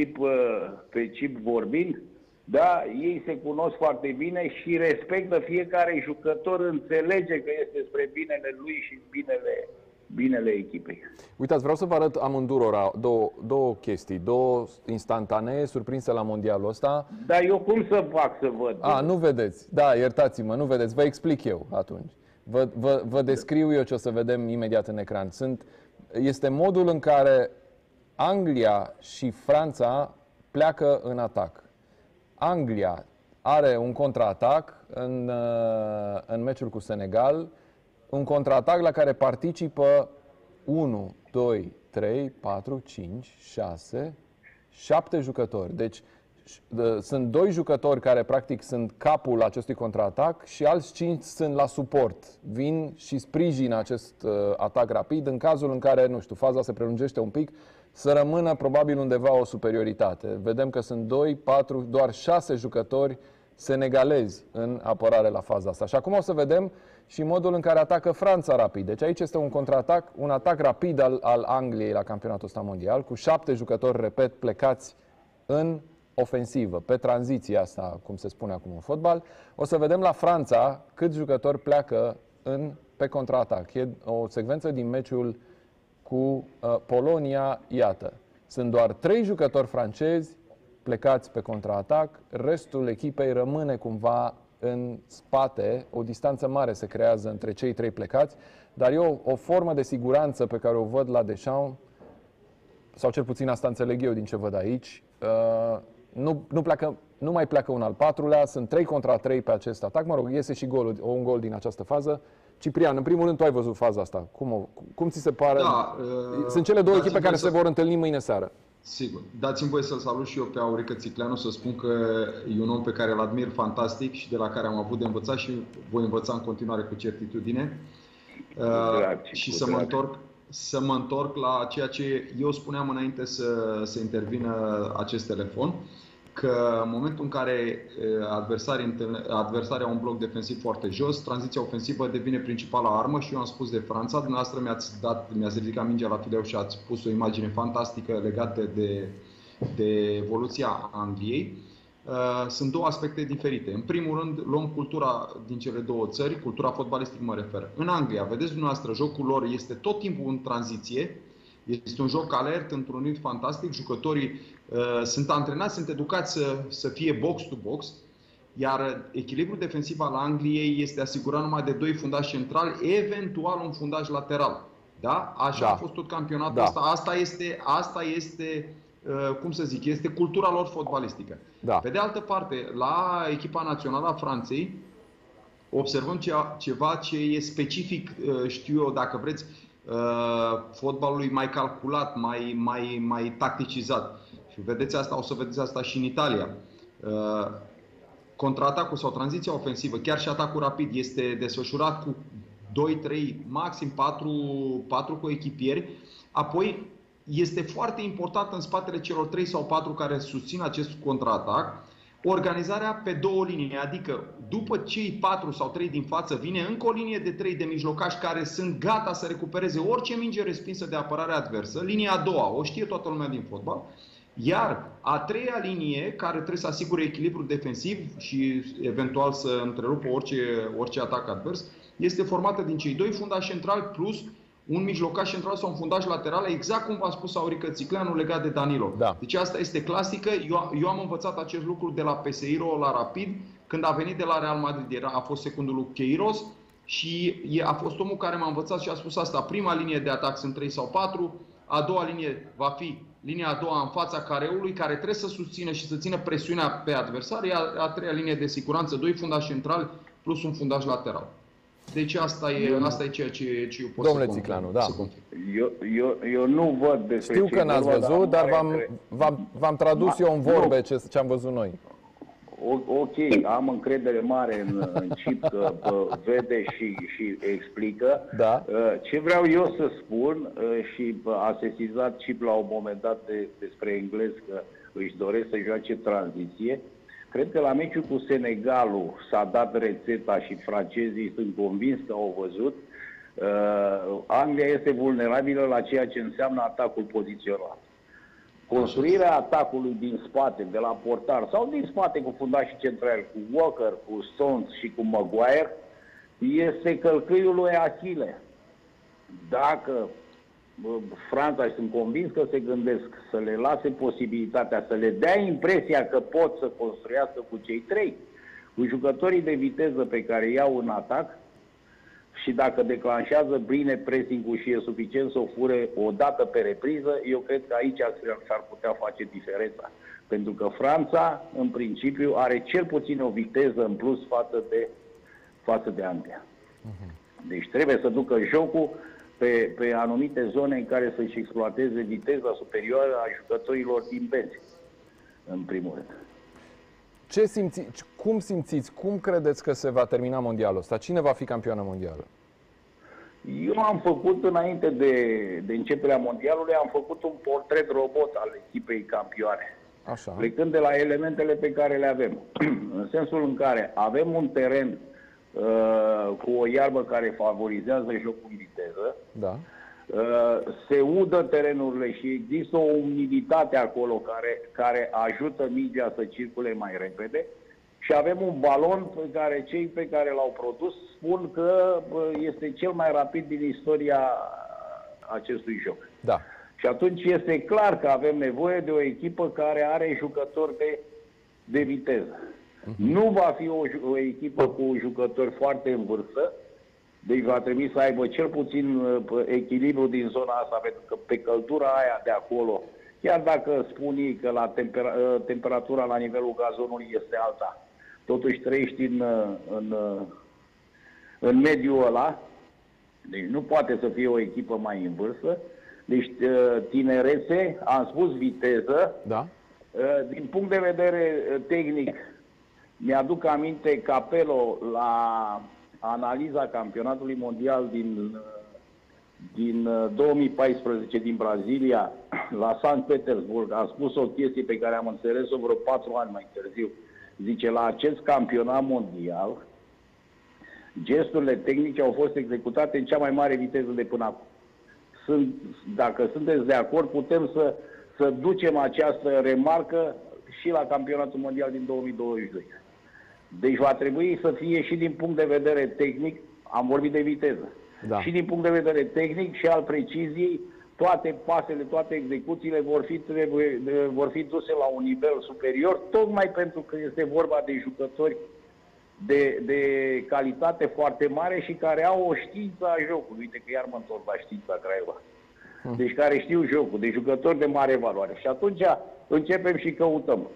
[SPEAKER 4] pe Cip vorbind. Da, ei se cunosc foarte bine și respectă fiecare jucător, înțelege că este spre binele lui și binele echipei.
[SPEAKER 1] Uitați, vreau să vă arăt amândurora două chestii, două instantanee surprinse la mondialul ăsta.
[SPEAKER 4] Dar eu cum să fac să văd?
[SPEAKER 1] Nu vedeți. Da, iertați-mă, nu vedeți. Vă explic eu atunci. Vă descriu eu ce o să vedem imediat în ecran. Este modul în care Anglia și Franța pleacă în atac. Anglia are un contraatac în meciul cu Senegal. un contraatac la care participă 1, 2, 3, 4, 5, 6, 7 jucători. Deci sunt 2 jucători care practic sunt capul acestui contraatac și alți 5 sunt la suport. Vin și sprijină acest atac rapid în cazul în care, nu știu, faza se prelungește un pic, să rămână probabil undeva o superioritate. Vedem că sunt 2, 4, doar 6 jucători senegalezi în apărare la faza asta. Și acum o să vedem și modul în care atacă Franța rapid. Deci aici este un contraatac, un atac rapid al Angliei la campionatul ăsta mondial, cu 7 jucători, repet, plecați în ofensivă, pe tranziția asta, cum se spune acum în fotbal. O să vedem la Franța câți jucători pleacă pe contraatac. E o secvență din meciul cu Polonia, iată. Sunt doar 3 jucători francezi plecați pe contraatac, restul echipei rămâne cumva în spate, o distanță mare se creează între cei 3 plecați, dar e o formă de siguranță pe care o văd la Deschamps, sau cel puțin asta înțeleg eu din ce văd aici. Nu mai pleacă un al 4-lea, sunt 3 contra 3 pe acest atac. Mă rog, iese și un gol din această fază. Ciprian, în primul rând, tu ai văzut faza asta. Cum ți se pare?
[SPEAKER 2] Da,
[SPEAKER 1] sunt cele 2 echipe care se vor întâlni mâine seară.
[SPEAKER 2] Sigur. Dați-mi voie să-l salut și eu pe Aurică Țicleanu, să spun că e un om pe care îl admir fantastic și de la care am avut de învățat și voi învăța în continuare cu certitudine. Și să mă întorc la ceea ce eu spuneam înainte să intervină acest telefon, că în momentul în care adversarii au un bloc defensiv foarte jos, tranziția ofensivă devine principala armă și eu am spus de Franța. Dumneavoastră mi-ați ridicat mingea la fileu și ați pus o imagine fantastică legată de evoluția Angliei. Sunt 2 aspecte diferite. În primul rând, luăm cultura din cele 2 țări, cultura fotbalistică mă refer. În Anglia, vedeți dumneavoastră, jocul lor este tot timpul în tranziție. Este un joc alert, întrunit fantastic. Jucătorii sunt antrenați, sunt educați să fie box-to-box. Iar echilibrul defensiv al Angliei este asigurat numai de 2 fundași centrali, eventual un fundaș lateral. Da? Așa a fost tot campionatul ăsta. Asta este, cum să zic, este cultura lor fotbalistică. Da. Pe de altă parte, la echipa națională a Franței, observăm ceva ce e specific, știu eu, dacă vreți, fotbalului mai calculat, mai tacticizat. Și vedeți asta, o să vedeți asta și în Italia. Contraatacul sau tranziția ofensivă, chiar și atacul rapid, este desfășurat cu 2, 3, maxim 4 coechipieri. Apoi este foarte important în spatele celor 3 sau 4 care susțin acest contraatac, organizarea pe 2 linii, adică după cei 4 sau 3 din față vine încă o linie de 3 de mijlocași care sunt gata să recupereze orice minge respinsă de apărare adversă. Linia a doua, o știe toată lumea din fotbal. Iar a 3-a linie, care trebuie să asigure echilibru defensiv și eventual să întrerupă orice atac advers, este formată din cei 2 fundași centrali plus un mijlocaș central sau un fundaș lateral, exact cum v-a spus Aurică Țicleanu legat de Danilo. Da. Deci asta este clasică. Eu am învățat acest lucru de la Peseiro la Rapid, când a venit de la Real Madrid. A fost secundul lui Queiroz și a fost omul care m-a învățat și a spus asta. Prima linie de atac sunt 3 sau 4, a doua linie va fi linia a doua în fața careului, care trebuie să susțină și să țină presiunea pe adversar, iar a 3-a linie de siguranță, 2 fundași centrali plus un fundaș lateral. Deci asta e ceea ce eu pot
[SPEAKER 1] Domnule Țicleanu, da.
[SPEAKER 4] Eu nu văd despre
[SPEAKER 1] Știu că n-ați văzut, dar v-am tradus eu în vorbe ce am văzut noi.
[SPEAKER 4] Ok, am încredere mare în Cip că vede și explică. Da. Ce vreau eu să spun, și a sesizat Cip la un moment dat despre englez că își doresc să joace tranziție, cred că la meciul cu Senegalul s-a dat rețeta și francezii sunt convins că au văzut. Anglia este vulnerabilă la ceea ce înseamnă atacul poziționat. Construirea atacului din spate, de la portar sau din spate cu fundașii centrali, cu Walker, cu Stones și cu Maguire, este călcâiul lui Achille. Dacă Franța, și sunt convins că se gândesc să le lase posibilitatea, să le dea impresia că pot să construiască cu cei 3, cu jucătorii de viteză pe care iau în atac, și dacă declanșează bine pressing-ul și e suficient să o fure o dată pe repriză, eu cred că aici s-ar putea face diferența. Pentru că Franța, în principiu, are cel puțin o viteză în plus față de Anglia. Deci trebuie să ducă jocul pe anumite zone în care să-și exploateze viteza superioară a jucătorilor din benzi, în primul rând.
[SPEAKER 1] Cum simțiți, cum credeți că se va termina mondialul ăsta? Cine va fi campioană mondială?
[SPEAKER 4] Eu am făcut, înainte de începerea mondialului, am făcut un portret robot al echipei campioane.
[SPEAKER 1] Așa.
[SPEAKER 4] Plecând de la elementele pe care le avem. În sensul în care avem un teren cu o iarbă care favorizează jocul în viteză,
[SPEAKER 1] da.
[SPEAKER 4] Se udă terenurile și există o umiditate acolo care ajută mingea să circule mai repede, și avem un balon pe care cei pe care l-au produs spun că este cel mai rapid din istoria acestui joc.
[SPEAKER 1] Da.
[SPEAKER 4] Și atunci este clar că avem nevoie de o echipă care are jucători de viteză. Nu va fi o echipă cu jucători foarte în vârstă, deci va trebui să aibă cel puțin echilibru din zona asta, pentru că pe căldura aia de acolo, chiar dacă spun ei că la temperatura la nivelul gazonului este alta, totuși trăiești în mediul ăla, deci nu poate să fie o echipă mai în vârstă. Deci tinerețe, am spus viteză,
[SPEAKER 1] da.
[SPEAKER 4] Din punct de vedere tehnic, mi-aduc aminte Capello la analiza campionatului mondial din 2014 din Brazilia, la Sankt Petersburg, a spus o chestie pe care am înțeles-o vreo 4 ani mai târziu. Zice, la acest campionat mondial, gesturile tehnice au fost executate în cea mai mare viteză de până acum. Dacă sunteți de acord, putem să ducem această remarcă și la campionatul mondial din 2022. Deci va trebui să fie și din punct de vedere tehnic, am vorbit de viteză,
[SPEAKER 1] da.
[SPEAKER 4] Și din punct de vedere tehnic și al preciziei, toate pasele, toate execuțiile vor fi duse la un nivel superior, tocmai pentru că este vorba de jucători de calitate foarte mare și care au o știință a jocului. Uite că iar mă întorc la știința Craiova. Deci care știu jocul, de jucători de mare valoare. Și atunci începem și căutăm.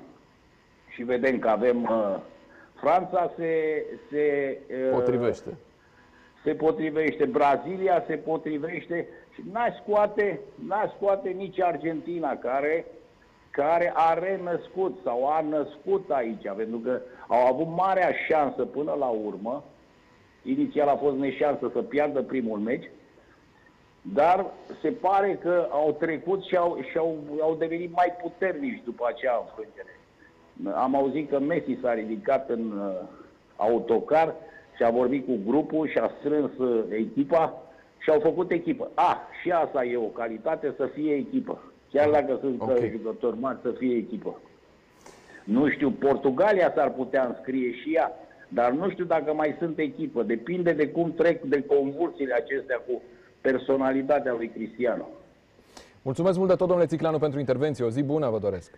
[SPEAKER 4] Și vedem că avem Franța se
[SPEAKER 1] potrivește.
[SPEAKER 4] Se potrivește, Brazilia se potrivește și n-aș scoate nici Argentina, care a renăscut sau a născut aici, pentru că au avut marea șansă până la urmă. Inițial a fost neșansă să piardă primul meci, dar se pare că au trecut și au devenit mai puternici după acea înfrângere. Am auzit că Messi s-a ridicat în autocar și a vorbit cu grupul și a strâns echipa și au făcut echipă. Și asta e o calitate, să fie echipă. Chiar dacă sunt jucători mari, să fie echipă. Nu știu, Portugalia s-ar putea înscrie și ea, dar nu știu dacă mai sunt echipă. Depinde de cum trec de convulsiile acestea cu personalitatea lui Cristiano.
[SPEAKER 1] Mulțumesc mult de tot, domnule Țicleanu, pentru intervenție. O zi bună vă doresc.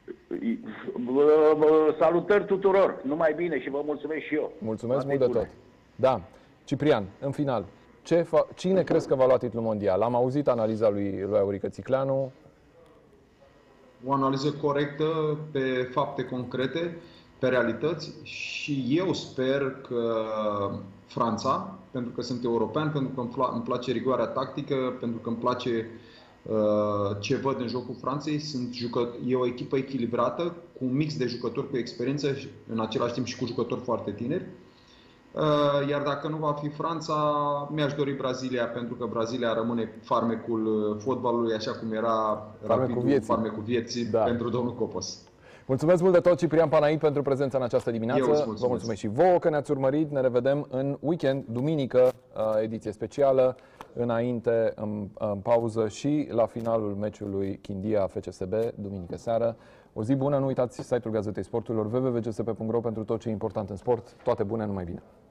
[SPEAKER 4] Salutări tuturor. Numai bine și vă mulțumesc și eu.
[SPEAKER 1] Mulțumesc mult de tot. Da. Ciprian, în final, cine crezi că va lua titlul mondial? Am auzit analiza lui Aurică Țicleanu.
[SPEAKER 2] O analiză corectă, pe fapte concrete, pe realități, și eu sper că Franța, pentru că sunt european, pentru că îmi place rigoarea tactică, pentru că îmi place ce văd în jocul Franței. E o echipă echilibrată, cu un mix de jucători cu experiență și în același timp și cu jucători foarte tineri. Iar dacă nu va fi Franța, mi-aș dori Brazilia, pentru că Brazilia rămâne farmecul fotbalului, așa cum era farmecul vieții pentru domnul Copos.
[SPEAKER 1] Mulțumesc mult de tot, Ciprian Panait, pentru prezența în această dimineață. Vă mulțumesc și vouă că ne-ați urmărit. Ne revedem în weekend, duminică, ediție specială, înainte, în pauză și la finalul meciului Chindia FCSB, duminică seară. O zi bună, nu uitați site-ul Gazetei Sporturilor, www.gsp.ro, pentru tot ce e important în sport. Toate bune, numai bine!